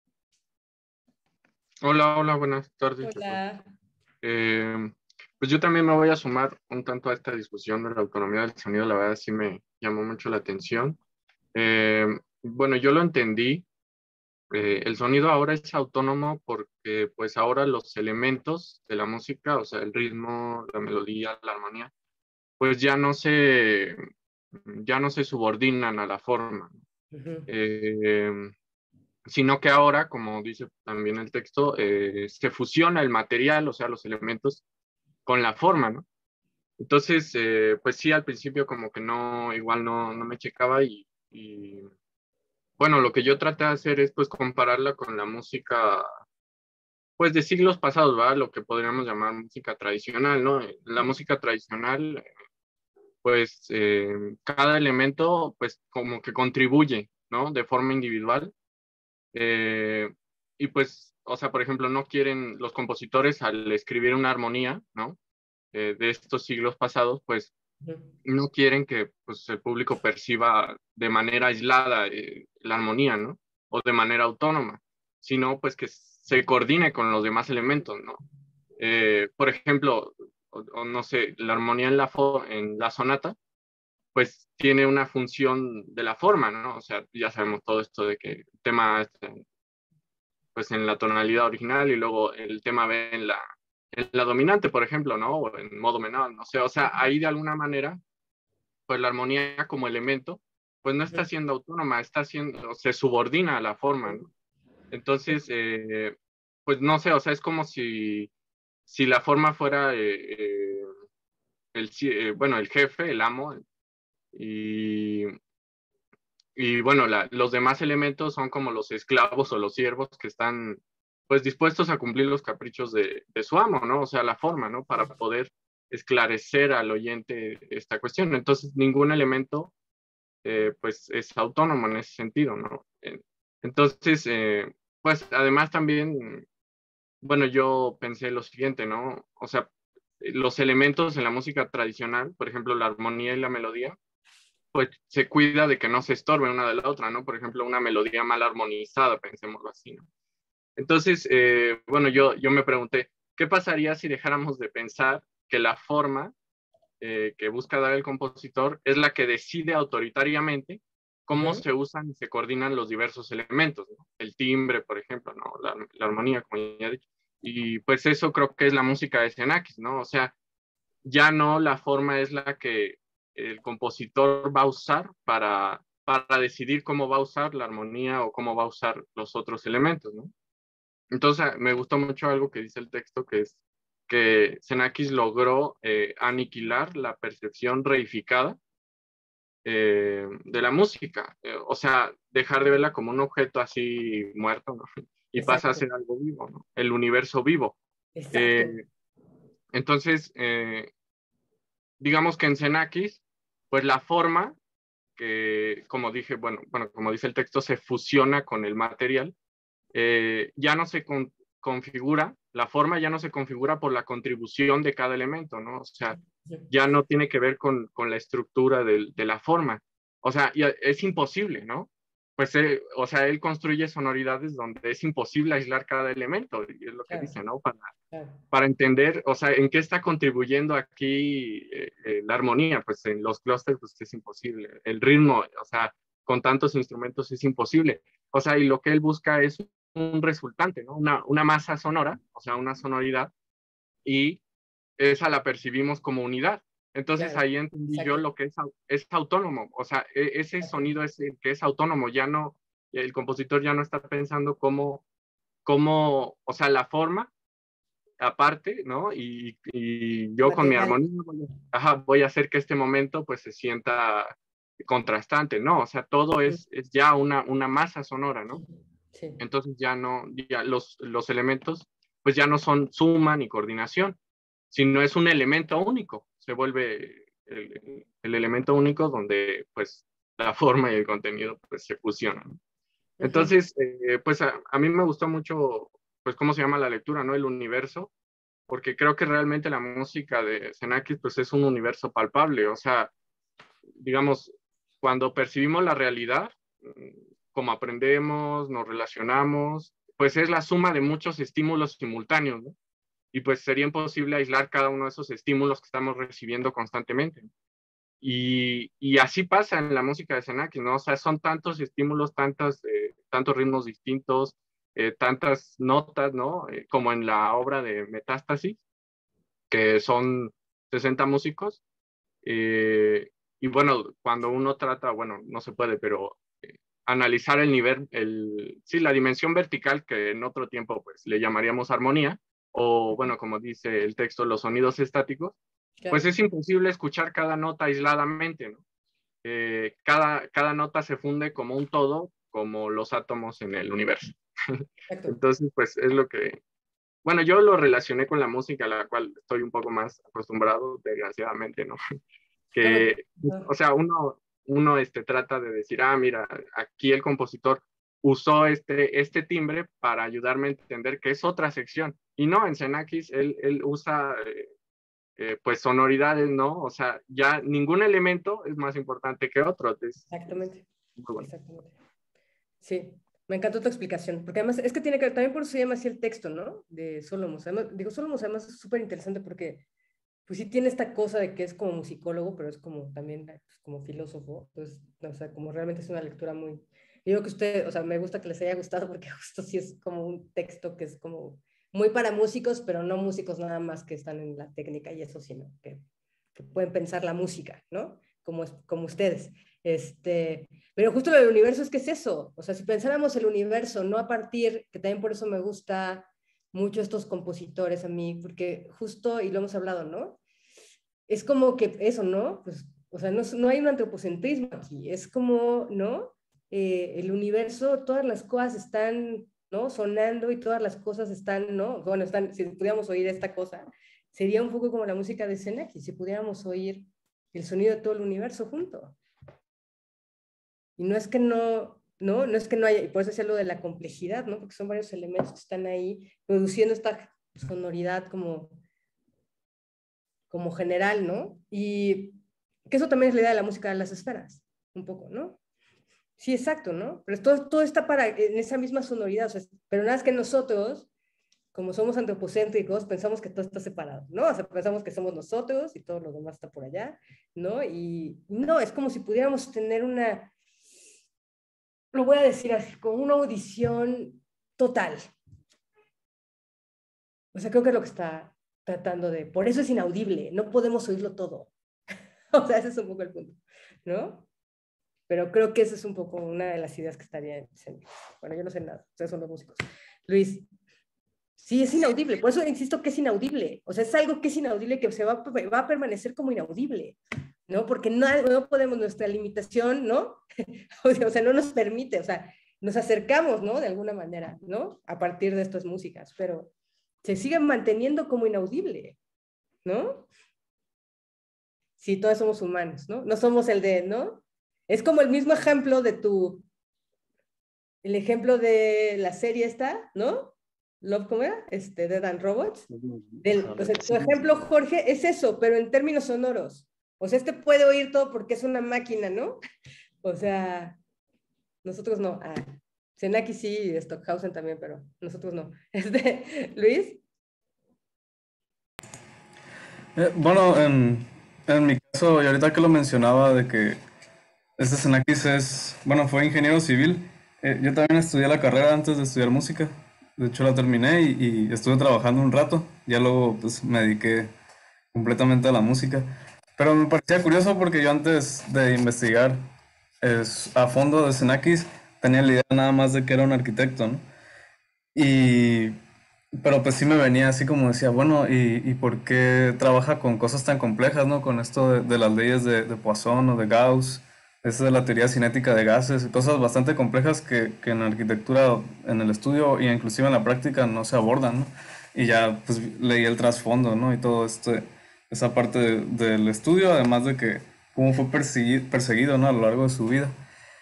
Hola, hola, buenas tardes a todos. hola. Eh, pues yo también me voy a sumar un tanto a esta discusión de la autonomía del sonido, la verdad sí me llamó mucho la atención. Eh, bueno, yo lo entendí, eh, el sonido ahora es autónomo porque pues ahora los elementos de la música, o sea, el ritmo, la melodía, la armonía, pues ya no se, ya no se subordinan a la forma. Ujú, Eh, Sino que ahora, como dice también el texto, eh, se fusiona el material, o sea, los elementos, con la forma, ¿no? Entonces, eh, pues sí, al principio como que no, igual no, no me checaba y, y, bueno, lo que yo traté de hacer es pues compararla con la música, pues de siglos pasados, ¿verdad? Lo que podríamos llamar música tradicional, ¿no? La música tradicional, pues eh, cada elemento, pues como que contribuye, ¿no? De forma individual. Eh, y pues, o sea, por ejemplo, no quieren los compositores al escribir una armonía, ¿no? Eh, de estos siglos pasados, pues ujú. no quieren que pues, el público perciba de manera aislada eh, la armonía, ¿no? O de manera autónoma, sino pues que se coordine con los demás elementos, ¿no? Eh, por ejemplo, o, o no sé, la armonía en la, fo en la sonata, pues tiene una función de la forma, ¿no? O sea, ya sabemos todo esto de que el tema este, pues en la tonalidad original y luego el tema B en la, en la dominante, por ejemplo, ¿no? O en modo menor, no sé, o sea, ahí de alguna manera, pues la armonía como elemento, pues no está siendo autónoma, está siendo, se subordina a la forma, ¿no? Entonces, eh, pues no sé, o sea, es como si, si la forma fuera eh, eh, el, eh, bueno, el jefe, el amo, y, y bueno, la, los demás elementos son como los esclavos o los siervos que están pues dispuestos a cumplir los caprichos de, de su amo, ¿no? O sea, la forma, ¿no? Para poder esclarecer al oyente esta cuestión. Entonces, ningún elemento eh, pues es autónomo en ese sentido, ¿no? Entonces, eh, pues además también, bueno, yo pensé lo siguiente, ¿no? O sea, los elementos en la música tradicional, por ejemplo, la armonía y la melodía, pues se cuida de que no se estorben una de la otra, ¿no? Por ejemplo, una melodía mal armonizada, pensémoslo así, ¿no? Entonces, eh, bueno, yo, yo me pregunté, ¿qué pasaría si dejáramos de pensar que la forma eh, que busca dar el compositor es la que decide autoritariamente cómo Ujú. se usan y se coordinan los diversos elementos, ¿no? El timbre, por ejemplo, ¿no? La, la armonía, como ya he dicho. Y pues eso creo que es la música de Xenakis, ¿no? O sea, ya no la forma es la que el compositor va a usar para, para decidir cómo va a usar la armonía o cómo va a usar los otros elementos, ¿no? Entonces me gustó mucho algo que dice el texto, que es que Xenakis logró eh, aniquilar la percepción reificada eh, de la música, eh, o sea, dejar de verla como un objeto así muerto, ¿no? Y pasa a Exacto, ser algo vivo, ¿no? El universo vivo. exacto. Eh, entonces, eh, digamos que en Xenakis, pues la forma que, como dije, bueno, bueno, como dice el texto, se fusiona con el material, eh, ya no se con, configura, la forma ya no se configura por la contribución de cada elemento, ¿no? O sea, ya no tiene que ver con, con la estructura de, de la forma. O sea, es imposible, ¿no? Pues, eh, o sea, él construye sonoridades donde es imposible aislar cada elemento, y es lo que Claro, dice, ¿no? Para, claro. para entender, o sea, en qué está contribuyendo aquí eh, eh, la armonía, pues en los clústeres, pues es imposible. El ritmo, o sea, con tantos instrumentos es imposible. O sea, y lo que él busca es un resultante, ¿no? Una, una masa sonora, o sea, una sonoridad, y esa la percibimos como unidad. Entonces Claro, ahí entendí yo exacto, lo que es, es autónomo, o sea, e, ese exacto. sonido es el que es autónomo, ya no, el compositor ya no está pensando cómo, cómo o sea, la forma aparte, ¿no? Y, y yo con mi Material. armonía voy a, ajá, voy a hacer que este momento pues se sienta contrastante, ¿no? O sea, todo Ujú. es, es ya una, una masa sonora, ¿no? Sí, Entonces ya no, ya los, los elementos pues ya no son suma ni coordinación, sino es un elemento único, se vuelve el, el elemento único donde pues la forma y el contenido pues se fusionan. Entonces, eh, pues a, a mí me gustó mucho, pues cómo se llama la lectura, ¿no? El universo, porque creo que realmente la música de Xenakis pues es un universo palpable, o sea, digamos, cuando percibimos la realidad, como aprendemos, nos relacionamos, pues es la suma de muchos estímulos simultáneos, ¿no? Y pues sería imposible aislar cada uno de esos estímulos que estamos recibiendo constantemente. Y, y así pasa en la música de Xenakis, ¿no? O sea, son tantos estímulos, tantas, eh, tantos ritmos distintos, eh, tantas notas, ¿no? Eh, como en la obra de Metástasis, que son sesenta músicos. Eh, y bueno, cuando uno trata, bueno, no se puede, pero eh, analizar el nivel, el, sí, la dimensión vertical, que en otro tiempo pues le llamaríamos armonía, o bueno, como dice el texto, los sonidos estáticos, claro, pues es imposible escuchar cada nota aisladamente, ¿no? Eh, cada, cada nota se funde como un todo, como los átomos en el universo. Entonces, pues es lo que, bueno, yo lo relacioné con la música, a la cual estoy un poco más acostumbrado, desgraciadamente, ¿no? Que, o sea, uno, uno este, trata de decir, ah, mira, aquí el compositor usó este, este timbre para ayudarme a entender que es otra sección. Y no, en Xenakis él, él usa eh, eh, pues sonoridades, ¿no? O sea, ya ningún elemento es más importante que otro. Es, exactamente. Es bueno. Exactamente. Sí, me encantó tu explicación, porque además es que tiene que ver, también por eso se llama así el texto, ¿no? De Solomos. Además, digo, Solomos además es súper interesante porque pues sí tiene esta cosa de que es como musicólogo, pero es como también pues, como filósofo. Entonces, o sea, como realmente es una lectura muy... Yo creo que usted, o sea, me gusta que les haya gustado porque justo sí es como un texto que es como muy para músicos, pero no músicos nada más que están en la técnica y eso, sino que, que pueden pensar la música, ¿no? Como, como ustedes. Este, pero justo lo del universo es que es eso. O sea, si pensáramos el universo, no a partir, que también por eso me gusta mucho estos compositores a mí, porque justo, y lo hemos hablado, ¿no? Es como que eso, ¿no? Pues, o sea, no, no hay un antropocentrismo aquí, es como, ¿no? Eh, el universo, todas las cosas están, ¿no? Sonando y todas las cosas están, ¿no? Bueno, están, si pudiéramos oír esta cosa, sería un poco como la música de Xenakis, si pudiéramos oír el sonido de todo el universo junto. Y no es que no, no, no es que no haya, y por eso es lo de la complejidad, ¿no? Porque son varios elementos que están ahí produciendo esta sonoridad como, como general, ¿no? Y que eso también es la idea de la música de las esferas, un poco, ¿no? Sí, exacto, ¿no? Pero todo, todo está para, en esa misma sonoridad, o sea, pero nada es que nosotros, como somos antropocéntricos, pensamos que todo está separado, ¿no? O sea, pensamos que somos nosotros y todo lo demás está por allá, ¿no? Y no, es como si pudiéramos tener una, lo voy a decir así, como una audición total. O sea, creo que es lo que está tratando de, por eso es inaudible, no podemos oírlo todo. O sea, ese es un poco el punto, ¿no? Pero creo que esa es un poco una de las ideas que estaría en... Bueno, yo no sé nada, ustedes son los músicos. Luis, sí, es inaudible, por eso insisto que es inaudible. O sea, es algo que es inaudible que se va, va a permanecer como inaudible, ¿no? Porque no, no podemos, nuestra limitación, ¿no? O sea, no nos permite, o sea, nos acercamos, ¿no? De alguna manera, ¿no? A partir de estas músicas, pero se sigue manteniendo como inaudible, ¿no? Sí, todos somos humanos, ¿no? No somos el de, ¿no? Es como el mismo ejemplo de tu, el ejemplo de la serie esta, ¿no? Love, ¿cómo era? Este, Dead and Robots. Del, o sea, tu ejemplo, Jorge, es eso, pero en términos sonoros. O sea, este puede oír todo porque es una máquina, ¿no? O sea, nosotros no. Ah, Xenakis sí, y Stockhausen también, pero nosotros no. Este, Luis. Eh, bueno, en, en mi caso, y ahorita que lo mencionaba de que este Xenakis es, bueno, fue ingeniero civil. Eh, yo también estudié la carrera antes de estudiar música. De hecho, la terminé y, y estuve trabajando un rato. Ya luego, pues, me dediqué completamente a la música. Pero me parecía curioso porque yo antes de investigar es, a fondo de Xenakis tenía la idea nada más de que era un arquitecto, ¿no? Y... Pero pues sí me venía así como decía, bueno, ¿y, y por qué trabaja con cosas tan complejas, ¿no? Con esto de, de las leyes de, de Poisson o de Gauss, eso de la teoría cinética de gases, cosas bastante complejas que, que en arquitectura, en el estudio e inclusive en la práctica no se abordan, ¿no? Y ya pues leí el trasfondo, ¿no? Y todo este, esa parte de- del estudio, además de que cómo fue persegui- perseguido, ¿no? A lo largo de su vida.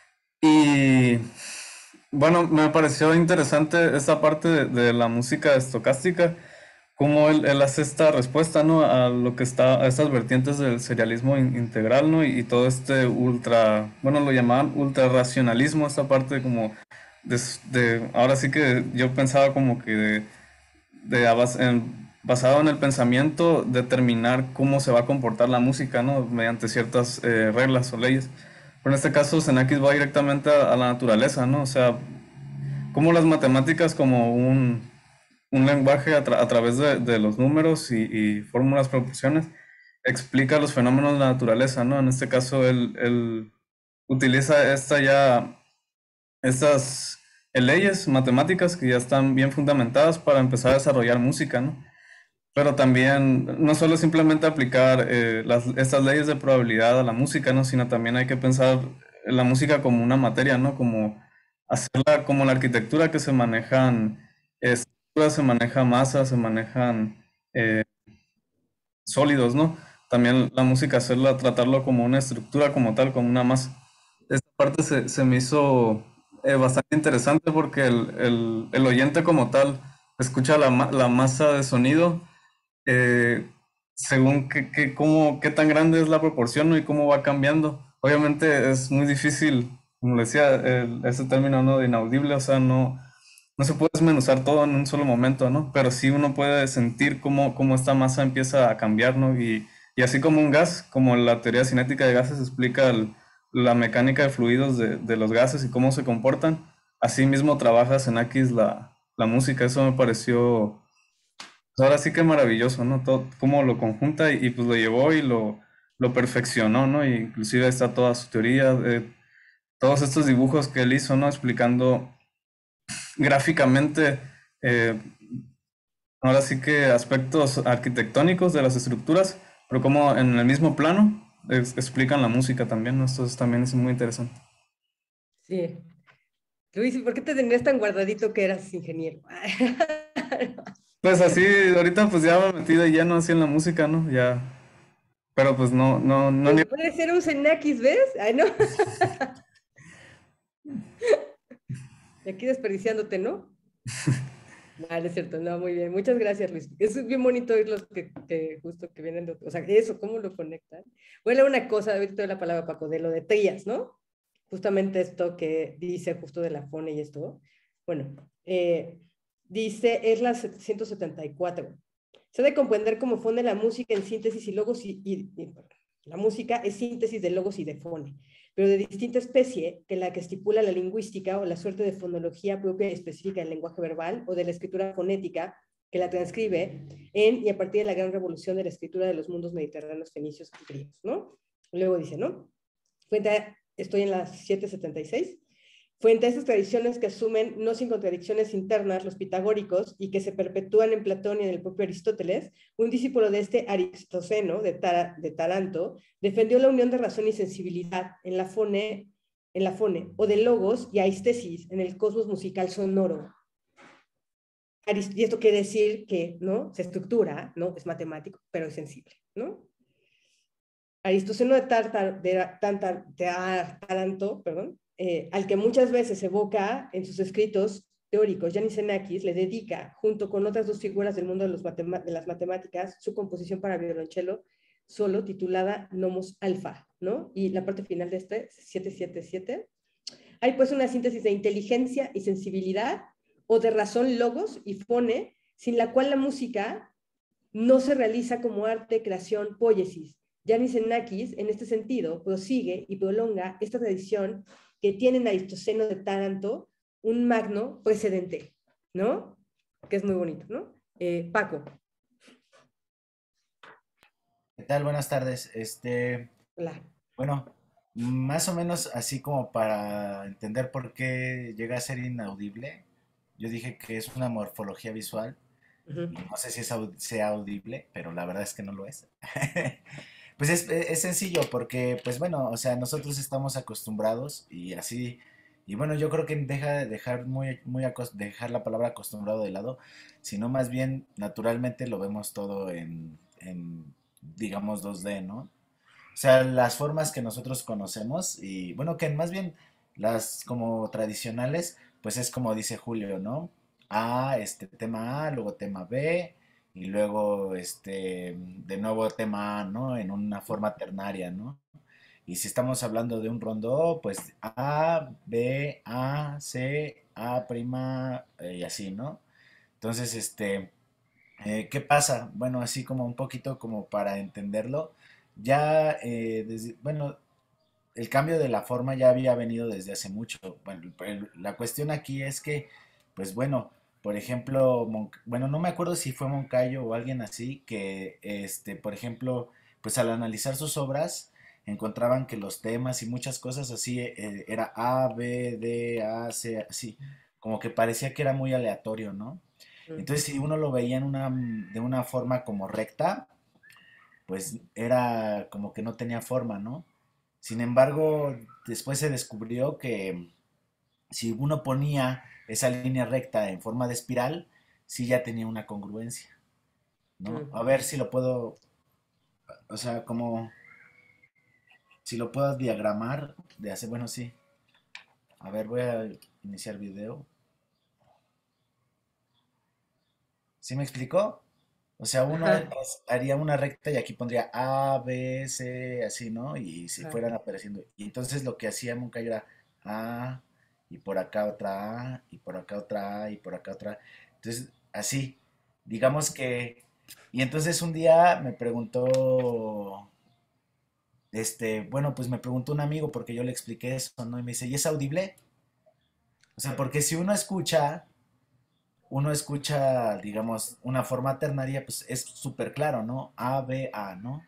Y bueno, me pareció interesante esta parte de, de la música estocástica, cómo él, él hace esta respuesta, ¿no? A lo que está, a estas vertientes del serialismo in- integral, ¿no? Y, y todo este ultra, bueno, lo llamaban ultra racionalismo, esta parte como de, s- de- ahora sí que yo pensaba como que de, de a bas- en- basado en el pensamiento, determinar cómo se va a comportar la música, ¿no? Mediante ciertas eh, reglas o leyes. Pero en este caso, Xenakis va directamente a, a la naturaleza, ¿no? O sea, como las matemáticas como un, un lenguaje a, tra- a través de, de los números y, y fórmulas, proporciones, explica los fenómenos de la naturaleza, ¿no? En este caso, él, él utiliza esta ya, estas eh, leyes matemáticas que ya están bien fundamentadas para empezar a desarrollar música, ¿no? Pero también no solo simplemente aplicar eh, las, estas leyes de probabilidad a la música, ¿no? Sino también hay que pensar en la música como una materia, ¿no? Como hacerla como la arquitectura que se manejan estructuras, se maneja masa, se manejan eh, sólidos, ¿no? También la música hacerla, tratarlo como una estructura como tal, como una masa. Esta parte se, se me hizo eh, bastante interesante porque el, el, el oyente como tal escucha la, ma- la masa de sonido eh, según qué, qué, cómo, qué tan grande es la proporción, ¿no? Y cómo va cambiando. Obviamente es muy difícil, como le decía, el- ese término, ¿no? De inaudible, o sea, no, no se puede desmenuzar todo en un solo momento, ¿no? Pero sí uno puede sentir cómo, cómo esta masa empieza a cambiar, ¿no? Y, y así como un gas, como la teoría cinética de gases explica el- la mecánica de fluidos de, de los gases y cómo se comportan, así mismo trabaja Xenakis la, la música. Eso me pareció ahora sí que maravilloso, ¿no? Todo, cómo lo conjunta y, y, pues lo llevó y lo, lo perfeccionó, ¿no? Y inclusive está toda su teoría, eh, todos estos dibujos que él hizo, ¿no? Explicando gráficamente, eh, ahora sí que aspectos arquitectónicos de las estructuras, pero como en el mismo plano ex- explican la música también, ¿no? Esto es- también es muy interesante. Sí. Luis, ¿por qué te tenías tan guardadito que eras ingeniero? Pues así, ahorita pues ya me metí de lleno así en la música, ¿no? Ya, pero pues no, no, no, ni... Pues puede ser un Xenakis, ¿ves? Ay, no. Y aquí desperdiciándote, ¿no? Vale, es cierto, no, muy bien. Muchas gracias, Luis. Es bien bonito oír los que, que justo que vienen de, o sea, eso, cómo lo conectan. Voy a leer una cosa, ahorita te doy la palabra, Paco, de lo de trías, ¿no? Justamente esto que dice justo de la fone y esto. Bueno, eh, dice, es la ciento setenta y cuatro. Se ha de comprender cómo fone la música en síntesis y logos y, y, y la música es síntesis de logos y de fone, pero de distinta especie que la que estipula la lingüística o la suerte de fonología propia y específica del lenguaje verbal o de la escritura fonética que la transcribe en y a partir de la gran revolución de la escritura de los mundos mediterráneos, fenicios y griegos, ¿no? Luego dice, ¿no? Cuenta, estoy en la setecientos setenta y seis. Frente a estas tradiciones que asumen, no sin contradicciones internas, los pitagóricos y que se perpetúan en Platón y en el propio Aristóteles, un discípulo de este Aristoceno, de, Tar de Taranto, defendió la unión de razón y sensibilidad en la fone, en la fone o de logos y aistesis en el cosmos musical sonoro. Y esto quiere decir que, ¿no? Se estructura, ¿no? Es matemático, pero es sensible, ¿no? Aristoceno de, Tartar, de, Tantar, de Taranto, perdón, eh, al que muchas veces evoca en sus escritos teóricos, Yanis Xenakis le dedica, junto con otras dos figuras del mundo de, los de las matemáticas, su composición para violonchelo solo titulada Nomos Alfa, ¿no? Y la parte final de este, setecientos setenta y siete, hay pues una síntesis de inteligencia y sensibilidad, o de razón, logos y fone, sin la cual la música no se realiza como arte, creación, poiesis. Yanis Xenakis, en este sentido, prosigue y prolonga esta tradición que tiene en Aristoceno de Taranto un magno precedente, ¿no? Que es muy bonito, ¿no? Eh, Paco. ¿Qué tal? Buenas tardes. Este, Hola. bueno, más o menos así como para entender por qué llega a ser inaudible, yo dije que es una morfología visual. Uh-huh. No sé si es aud sea audible, pero la verdad es que no lo es. Pues es, es sencillo porque, pues bueno, o sea, nosotros estamos acostumbrados y así, y bueno, yo creo que deja de dejar muy, muy dejar la palabra acostumbrado de lado, sino más bien naturalmente lo vemos todo en, en digamos, dos D, ¿no? O sea, las formas que nosotros conocemos y, bueno, que más bien las como tradicionales, pues es como dice Julio, ¿no? A, este, tema A, luego tema B, y luego, este, de nuevo tema A, ¿no? En una forma ternaria, ¿no? Y si estamos hablando de un rondó, pues A, B, A, C, A prima, eh, y así, ¿no? Entonces, este, eh, ¿qué pasa? Bueno, así como un poquito como para entenderlo, ya, eh, desde, bueno, el cambio de la forma ya había venido desde hace mucho. Bueno, el- la cuestión aquí es que, pues bueno, por ejemplo, Mon- bueno, no me acuerdo si fue Moncayo o alguien así, que, este, por ejemplo, pues al analizar sus obras, encontraban que los temas y muchas cosas así, eh, era A, B, D, A, C, así, como que parecía que era muy aleatorio, ¿no? Entonces, si uno lo veía en una, de una forma como recta, pues era como que no tenía forma, ¿no? Sin embargo, después se descubrió que si uno ponía esa línea recta en forma de espiral, sí ya tenía una congruencia, ¿no? A ver si lo puedo, o sea, como si lo puedo diagramar de hacer, bueno, sí. A ver, voy a iniciar video. ¿Sí me explicó? O sea, uno Ajá, haría una recta y aquí pondría A, B, C, así, ¿no? Y si ajá. fueran apareciendo. Y entonces lo que hacía Moncayo era A, y por acá otra A, y por acá otra A, y por acá otra A. Entonces, así, digamos que... Y entonces un día me preguntó, este, bueno, pues me preguntó un amigo porque yo le expliqué eso, ¿no? Y me dice, ¿y es audible? O sea, porque si uno escucha uno escucha, digamos, una forma ternaria, pues es súper claro, ¿no? A, B, A, ¿no?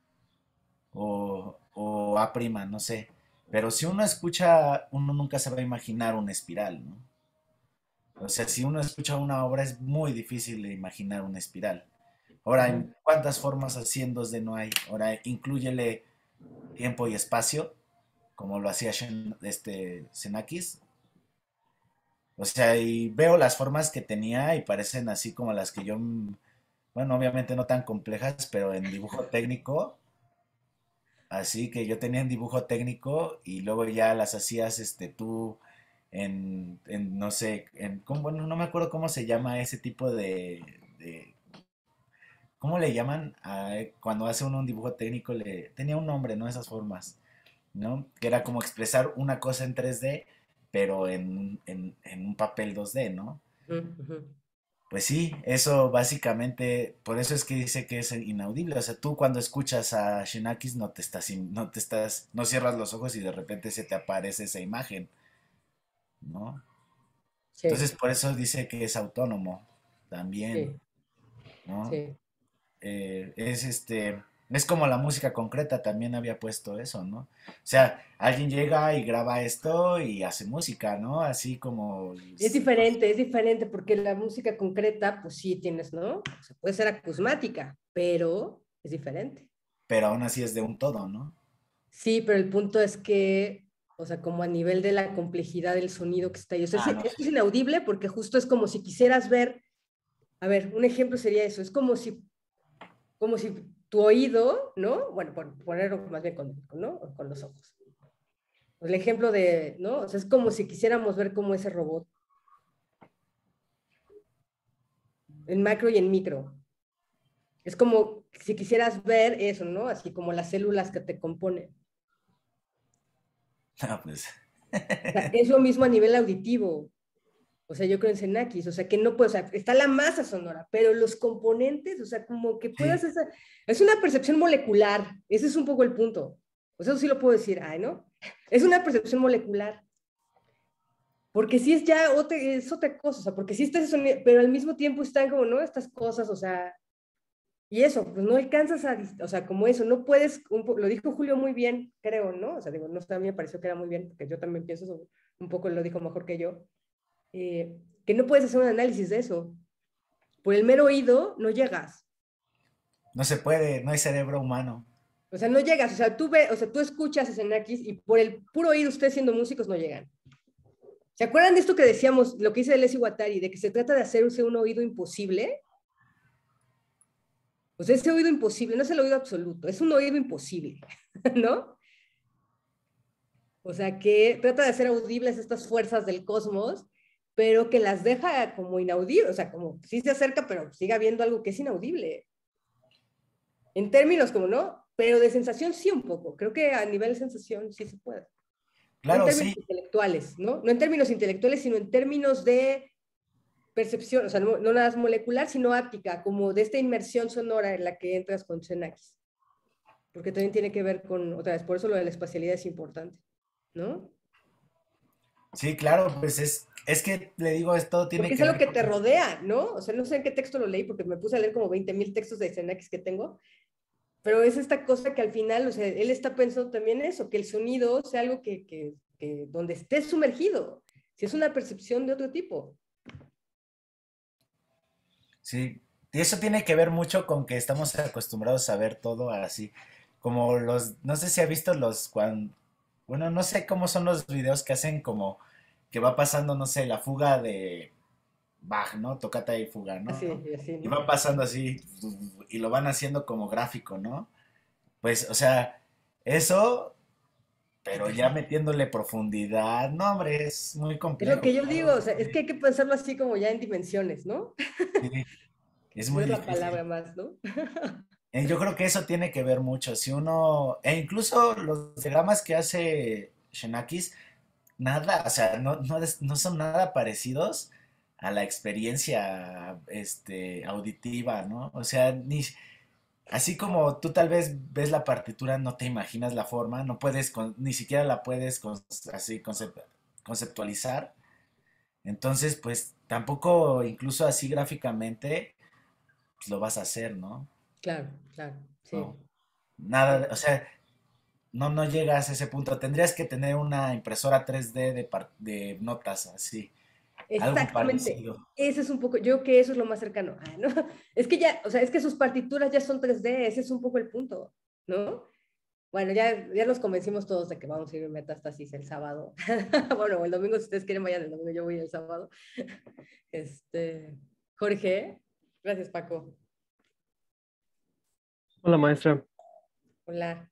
O, o A prima, no sé. Pero si uno escucha, uno nunca se va a imaginar una espiral, ¿no? O sea, si uno escucha una obra es muy difícil de imaginar una espiral. Ahora, Ujú. ¿en ¿cuántas formas así en dos D no hay? Ahora, inclúyele tiempo y espacio, como lo hacía Shen- este, Xenakis. O sea, y veo las formas que tenía y parecen así como las que yo, mm, bueno, obviamente no tan complejas, pero en dibujo técnico, así que yo tenía en dibujo técnico y luego ya las hacías este tú en, en, no sé, en, ¿cómo? Bueno, no me acuerdo cómo se llama ese tipo de, de- ¿cómo le llaman a, cuando hace uno un dibujo técnico? Le, tenía un nombre, ¿no? Esas formas, ¿no? Que era como expresar una cosa en tres D, pero en, en, en un papel dos D, ¿no? Ujú. Pues sí, eso básicamente, por eso es que dice que es inaudible. O sea, tú cuando escuchas a Shinakis no te estás, in- no te estás, no cierras los ojos y de repente se te aparece esa imagen, ¿no? Sí, Entonces por eso dice que es autónomo también, sí, ¿no? sí. Eh, es este, es como la música concreta también había puesto eso, ¿no? O sea, alguien llega y graba esto y hace música, ¿no? Así como, Es diferente, es diferente porque la música concreta, pues sí tienes, ¿no? O sea, puede ser acusmática, pero es diferente. pero aún así es de un todo, ¿no? Sí, pero el punto es que, o sea, como a nivel de la complejidad del sonido que está ahí. O sea, es- Ah, no, esto sí. es inaudible porque justo es como si quisieras ver, a ver, un ejemplo sería eso, es como si, como si tu oído, ¿no? Bueno, por ponerlo más bien con, ¿no? Con los ojos. El ejemplo de, ¿no? O sea, es como si quisiéramos ver cómo ese robot, en macro y en micro. Es como si quisieras ver eso, ¿no? Así como las células que te componen. No, pues. O sea, es lo mismo a nivel auditivo. O sea, yo creo en Xenakis, o sea, que no puede, o sea, está la masa sonora, pero los componentes, o sea, como que puedas, Sí, esa, es una percepción molecular, ese es un poco el punto. O sea, eso sí lo puedo decir, ay, ¿no? Es una percepción molecular, porque sí es ya otra, es otra cosa, o sea, porque sí está ese sonido, pero al mismo tiempo están como, ¿no? Estas cosas, o sea, y eso, pues no alcanzas a, o sea, como eso, no puedes, un po, lo dijo Julio muy bien, creo, ¿no? O sea, digo, no, a mí me pareció que era muy bien, porque yo también pienso eso, un poco lo dijo mejor que yo, eh, que no puedes hacer un análisis de eso. Por el mero oído no llegas. no se puede, no hay cerebro humano. O sea, no llegas. O sea, tú, ve, o sea, tú escuchas a Xenakis y por el puro oído, ustedes siendo músicos, no llegan. ¿Se acuerdan de esto que decíamos, lo que dice Leslie Guattari, de que se trata de hacerse un oído imposible? O sea, ese oído imposible, no es el oído absoluto, es un oído imposible, ¿no? O sea, que trata de hacer audibles estas fuerzas del cosmos, pero que las deja como inaudibles, o sea, como sí se acerca, pero sigue habiendo algo que es inaudible. En términos como no, pero de sensación sí un poco. Creo que a nivel de sensación sí se puede. No en Claro, términos sí, intelectuales, ¿no? No en términos intelectuales, sino en términos de percepción, o sea, no, no nada más molecular, sino áptica, como de esta inmersión sonora en la que entras con Xenakis. Porque también tiene que ver con, otra vez, por eso lo de la espacialidad es importante, ¿no? sí, claro, pues es, es que le digo, esto tiene Porque es que algo ver que con... te rodea, ¿no? O sea, no sé en qué texto lo leí, porque me puse a leer como veinte mil textos de Xenakis que tengo, pero es esta cosa que al final, o sea, él está pensando también eso, que el sonido sea algo que, que, que donde estés sumergido, si es una percepción de otro tipo. Sí, y eso tiene que ver mucho con que estamos acostumbrados a ver todo así, como los, no sé si ha visto los, cuan, bueno, no sé cómo son los videos que hacen como que va pasando, no sé, la fuga de Bach, ¿no? Tocata y fuga, Así, ¿no? y así, Y ¿no? va pasando así y lo van haciendo como gráfico, ¿no? Pues, o sea, eso, pero ya metiéndole profundidad, no, hombre, es muy Es lo complejo, que yo digo, claro. o sea, es que hay que pensarlo así como ya en dimensiones, ¿no? Sí, es No muy es la difícil. palabra más, ¿no? Eh, Yo creo que eso tiene que ver mucho. Si uno, e incluso los diagramas que hace Xenakis, nada, o sea, no, no, es- no son nada parecidos a la experiencia este, auditiva, ¿no? O sea, ni, así como tú tal vez ves la partitura, no te imaginas la forma, no puedes, con- ni siquiera la puedes con- así concep- conceptualizar. Entonces, pues tampoco, incluso así gráficamente, pues, lo vas a hacer, ¿no? Claro, claro, sí, No, nada, sí. de- o sea, no, no llegas a ese punto. Tendrías que tener una impresora tres D de, par- de notas, así, algo Exactamente. parecido. Ese es un poco, yo creo que eso es lo más cercano. Ah, ¿no? Es que ya, o sea, es que sus partituras ya son tres D, ese es un poco el punto, ¿no? Bueno, ya, ya nos convencimos todos de que vamos a ir a Metástasis el sábado. Bueno, el domingo, si ustedes quieren, vayan el domingo, yo voy el sábado. Este, Jorge, gracias, Paco. Hola maestra. Hola.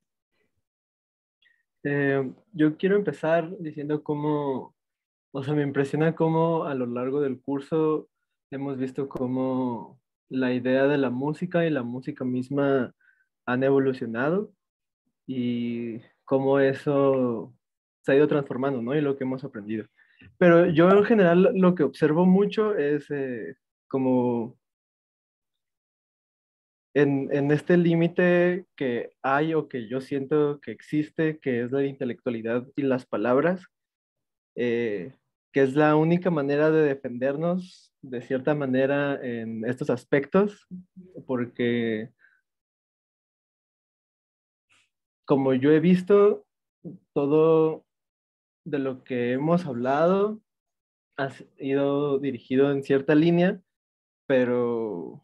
Eh, yo quiero empezar diciendo cómo, o sea, me impresiona cómo a lo largo del curso hemos visto cómo la idea de la música y la música misma han evolucionado y cómo eso se ha ido transformando, ¿no? Y lo que hemos aprendido. Pero yo en general lo que observo mucho es eh, como en, en este límite que hay o que yo siento que existe, que es la intelectualidad y las palabras, eh, que es la única manera de defendernos de cierta manera en estos aspectos, porque como yo he visto, todo de lo que hemos hablado ha ido dirigido en cierta línea, pero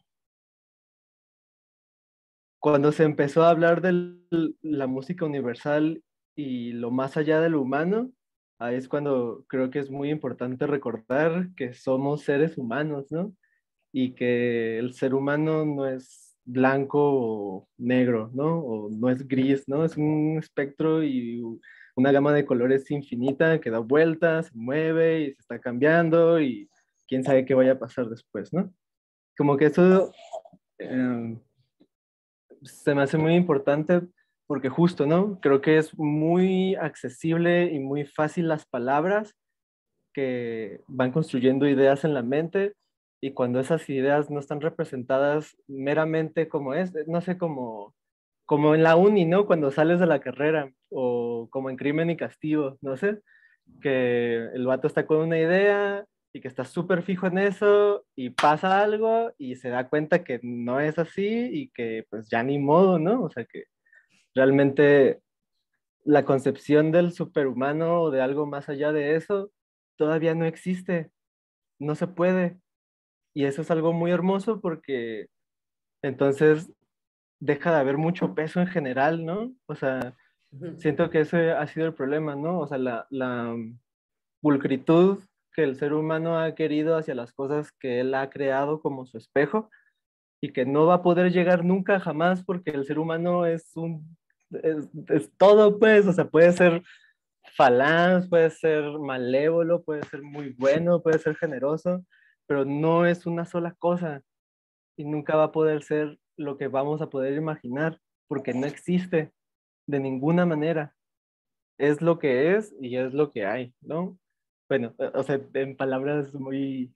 cuando se empezó a hablar de la música universal y lo más allá de lo humano, ahí es cuando creo que es muy importante recordar que somos seres humanos, ¿no? Y que el ser humano no es blanco o negro, ¿no? O no es gris, ¿no? Es un espectro y una gama de colores infinita que da vueltas, se mueve y se está cambiando y quién sabe qué vaya a pasar después, ¿no? Como que eso... eh, se me hace muy importante porque justo, ¿no? Creo que es muy accesible y muy fácil las palabras que van construyendo ideas en la mente y cuando esas ideas no están representadas meramente como es, no sé, como, como en la uni, ¿no? Cuando sales de la carrera o como en Crimen y Castigo, no sé, que el vato está con una idea y que está súper fijo en eso y pasa algo y se da cuenta que no es así y que pues ya ni modo, ¿no? O sea que realmente la concepción del superhumano o de algo más allá de eso todavía no existe, no se puede. Y eso es algo muy hermoso porque entonces deja de haber mucho peso en general, ¿no? O sea, siento que ese ha sido el problema, ¿no? O sea, la, la pulcritud que el ser humano ha querido hacia las cosas que él ha creado como su espejo, y que no va a poder llegar nunca jamás porque el ser humano es un es, es todo, pues, o sea, puede ser falaz, puede ser malévolo, puede ser muy bueno, puede ser generoso, pero no es una sola cosa y nunca va a poder ser lo que vamos a poder imaginar porque no existe de ninguna manera. Es lo que es y es lo que hay, ¿no? Bueno, o sea, en palabras muy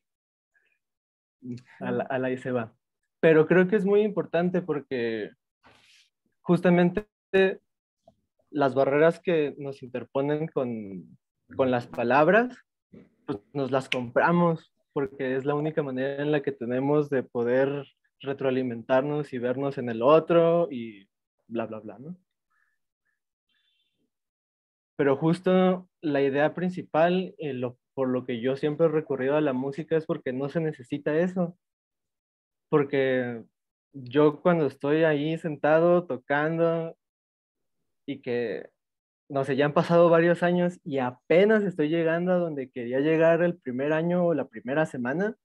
a la, a la y se va. Pero creo que es muy importante porque justamente las barreras que nos interponen con, con las palabras, pues nos las compramos porque es la única manera en la que tenemos de poder retroalimentarnos y vernos en el otro y bla, bla, bla, ¿no? Pero justo la idea principal, eh, lo, por lo que yo siempre he recurrido a la música es porque no se necesita eso. Porque yo cuando estoy ahí sentado tocando y que, no sé, ya han pasado varios años y apenas estoy llegando a donde quería llegar el primer año o la primera semana,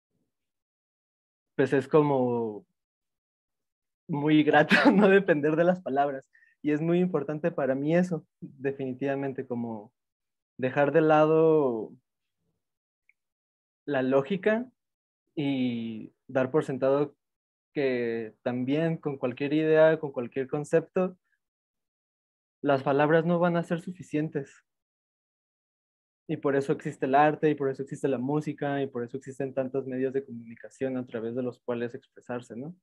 pues es como muy grato no depender de las palabras. Y es muy importante para mí eso, definitivamente, como dejar de lado la lógica y dar por sentado que también con cualquier idea, con cualquier concepto, las palabras no van a ser suficientes. Y por eso existe el arte, y por eso existe la música, y por eso existen tantos medios de comunicación a través de los cuales expresarse, ¿no?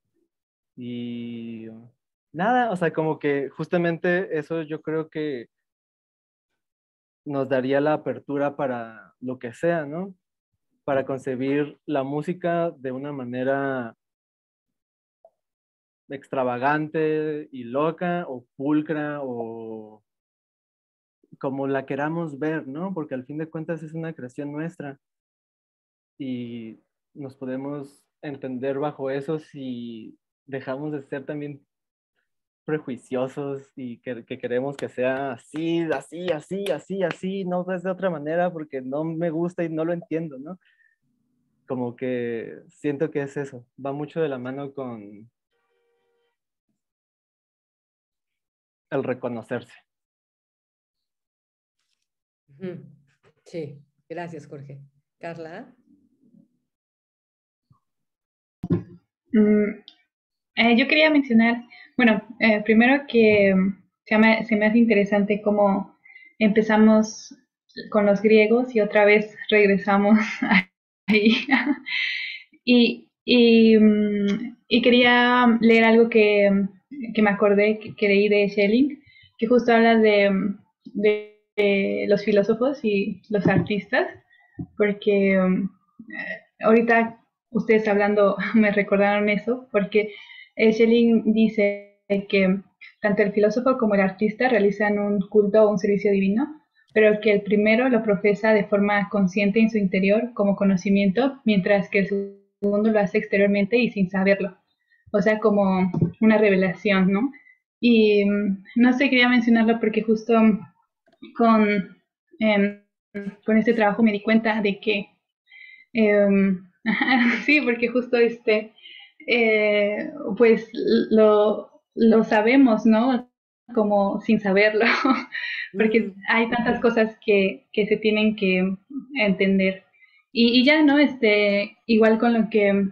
Y nada, o sea, como que justamente eso yo creo que nos daría la apertura para lo que sea, ¿no? Para concebir la música de una manera extravagante y loca, o pulcra, o como la queramos ver, ¿no? Porque al fin de cuentas es una creación nuestra y nos podemos entender bajo eso si dejamos de ser también prejuiciosos y que, que queremos que sea así, así, así, así, así, no es de otra manera porque no me gusta y no lo entiendo, ¿no? Como que siento que es eso, va mucho de la mano con el reconocerse. Sí, gracias, Jorge. Carla. Mm, eh, yo quería mencionar, bueno, eh, primero que se me, se me hace interesante cómo empezamos con los griegos y otra vez regresamos ahí. y, y, y quería leer algo que, que me acordé, que, que leí de Schelling, que justo habla de, de, de los filósofos y los artistas, porque um, ahorita ustedes hablando me recordaron eso, porque Schelling dice que tanto el filósofo como el artista realizan un culto o un servicio divino, pero que el primero lo profesa de forma consciente en su interior como conocimiento, mientras que el segundo lo hace exteriormente y sin saberlo. O sea, como una revelación, ¿no? Y no sé, quería mencionarlo porque justo con, eh, con este trabajo me di cuenta de que eh, sí, porque justo este, eh, pues lo, lo sabemos, ¿no? Como sin saberlo, porque Mm. hay tantas cosas que, que se tienen que entender. Y, y ya, ¿no? Este, igual con lo que,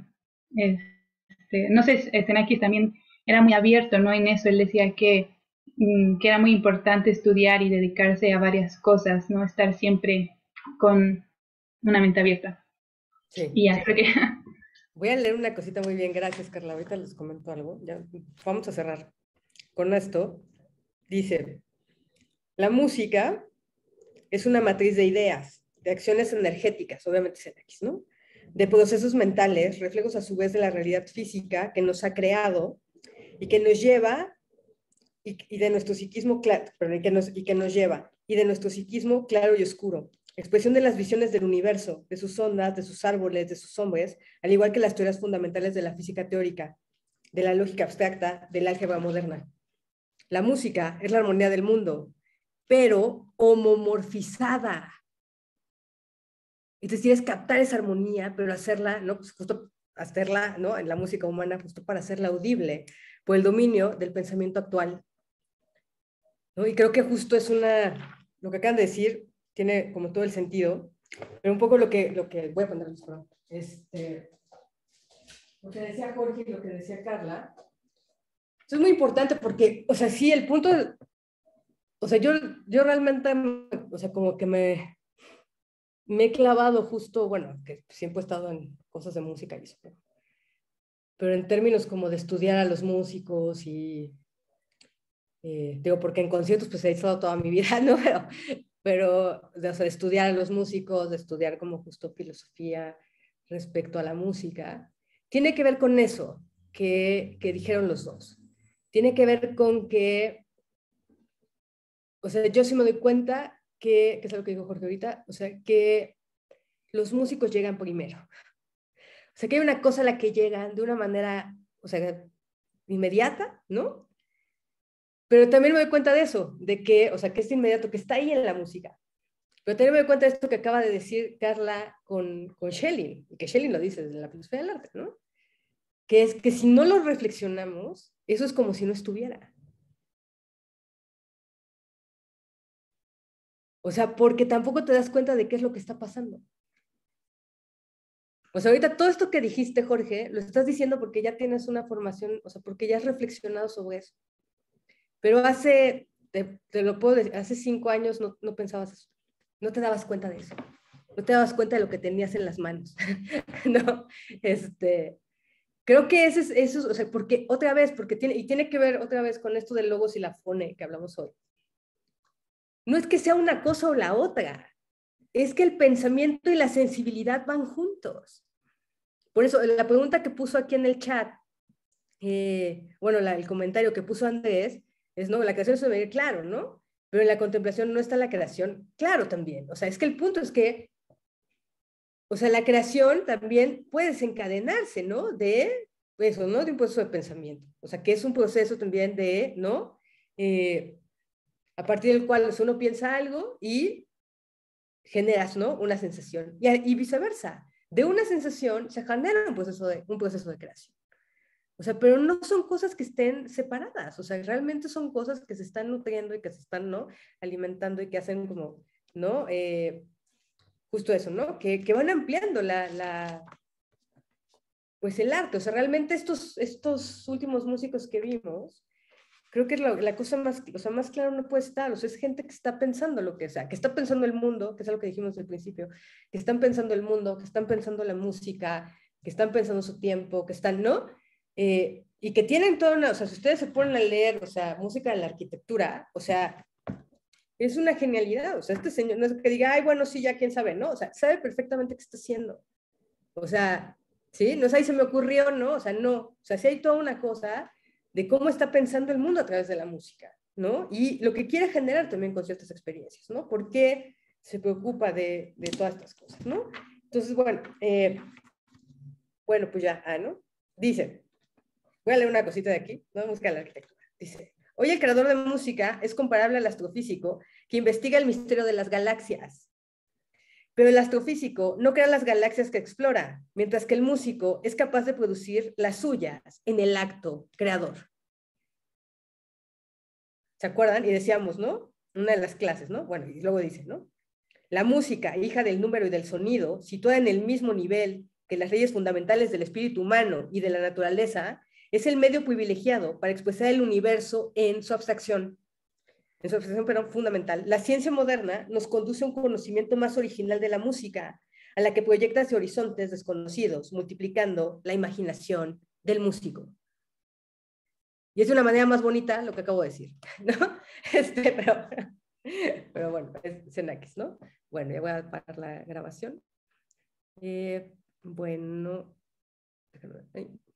este, no sé, Xenakis también era muy abierto, ¿no? En eso él decía que, que era muy importante estudiar y dedicarse a varias cosas, ¿no? Estar siempre con una mente abierta. Sí. Y ya creo que... Voy a leer una cosita muy bien, gracias, Carla. Ahorita les comento algo. Ya vamos a cerrar con esto. Dice, la música es una matriz de ideas, de acciones energéticas, obviamente es en X, ¿no? De procesos mentales, reflejos a su vez de la realidad física que nos ha creado y que nos lleva, y, y de nuestro psiquismo, claro, pero y que, nos, y que nos lleva, y de nuestro psiquismo claro y oscuro, expresión de las visiones del universo, de sus ondas, de sus árboles, de sus hombres, al igual que las teorías fundamentales de la física teórica, de la lógica abstracta, del álgebra moderna. La música es la armonía del mundo, pero homomorfizada. Entonces tienes que captar esa armonía, pero hacerla, ¿no? Pues justo hacerla, ¿no? En la música humana, justo para hacerla audible, por el dominio del pensamiento actual, ¿no? Y creo que justo es una, lo que acaban de decir, tiene como todo el sentido, pero un poco lo que, lo que voy a poner, este, lo que decía Jorge y lo que decía Carla, eso es muy importante porque, o sea, sí, el punto, de, o sea, yo, yo realmente, o sea, como que me, me he clavado justo, bueno, que siempre he estado en cosas de música y eso, pero, pero en términos como de estudiar a los músicos y, eh, digo, porque en conciertos pues he estado toda mi vida, ¿no? Pero, pero de, o sea, de estudiar a los músicos, de estudiar como justo filosofía respecto a la música, tiene que ver con eso que, que dijeron los dos. Tiene que ver con que, o sea, yo sí me doy cuenta que, que es lo que dijo Jorge ahorita, o sea, que los músicos llegan primero. O sea, que hay una cosa a la que llegan de una manera, o sea, inmediata, ¿no? Pero también me doy cuenta de eso, de que, o sea, que es inmediato, que está ahí en la música. Pero también me doy cuenta de esto que acaba de decir Carla con, con Schelling, y que Schelling lo dice desde la filosofía del arte, ¿no? Que es que si no lo reflexionamos, eso es como si no estuviera. O sea, porque tampoco te das cuenta de qué es lo que está pasando. O sea, ahorita todo esto que dijiste, Jorge, lo estás diciendo porque ya tienes una formación, o sea, porque ya has reflexionado sobre eso. Pero hace, te, te lo puedo decir, hace cinco años no, no pensabas eso. No te dabas cuenta de eso. No te dabas cuenta de lo que tenías en las manos. No, este, creo que ese es, eso, o sea, porque otra vez, porque tiene, y tiene que ver otra vez con esto del logos y la fone que hablamos hoy. No es que sea una cosa o la otra, es que el pensamiento y la sensibilidad van juntos. Por eso, la pregunta que puso aquí en el chat, eh, bueno, la, el comentario que puso Andrés, es, no, la creación es un medio, claro, ¿no? Pero en la contemplación no está la creación, claro también. O sea, es que el punto es que, o sea, la creación también puede desencadenarse, ¿no? De eso, ¿no? De un proceso de pensamiento. O sea, que es un proceso también de, ¿no? Eh, a partir del cual o sea, uno piensa algo y generas, ¿no? Una sensación. Y, y viceversa. De una sensación se genera un proceso de, un proceso de creación. O sea, pero no son cosas que estén separadas, o sea, realmente son cosas que se están nutriendo y que se están, ¿no? Alimentando y que hacen como, ¿no? Eh, justo eso, ¿no? Que, que van ampliando la, la, pues el arte, o sea, realmente estos, estos últimos músicos que vimos, creo que la, la cosa más, o sea, más clara no puede estar, o sea, es gente que está pensando lo que sea, que está pensando el mundo, que es algo que dijimos al principio, que están pensando el mundo, que están pensando la música, que están pensando su tiempo, que están, ¿no? Eh, y que tienen toda una, o sea, si ustedes se ponen a leer, o sea, música de la arquitectura, o sea, es una genialidad, o sea, este señor no es que diga, ay, bueno, sí, ya quién sabe, ¿no? O sea, sabe perfectamente qué está haciendo. O sea, ¿sí? No es ahí se me ocurrió, ¿no? O sea, no, o sea, sí hay toda una cosa de cómo está pensando el mundo a través de la música, ¿no? Y lo que quiere generar también con ciertas experiencias, ¿no? ¿Por qué se preocupa de, de todas estas cosas, ¿no? Entonces, bueno, eh, bueno, pues ya, ah, ¿no? Dice, voy a leer una cosita de aquí, ¿no? Música de la arquitectura. Dice, hoy el creador de música es comparable al astrofísico que investiga el misterio de las galaxias. Pero el astrofísico no crea las galaxias que explora, mientras que el músico es capaz de producir las suyas en el acto creador. ¿Se acuerdan? Y decíamos, ¿no? Una de las clases, ¿no? Bueno, y luego dice, ¿no? La música, hija del número y del sonido, situada en el mismo nivel que las leyes fundamentales del espíritu humano y de la naturaleza, es el medio privilegiado para expresar el universo en su abstracción, en su abstracción pero fundamental. La ciencia moderna nos conduce a un conocimiento más original de la música, a la que proyecta hacia horizontes desconocidos, multiplicando la imaginación del músico. Y es de una manera más bonita lo que acabo de decir, ¿no? Este, pero, pero bueno, es Xenakis, ¿no? Bueno, ya voy a parar la grabación. Eh, bueno,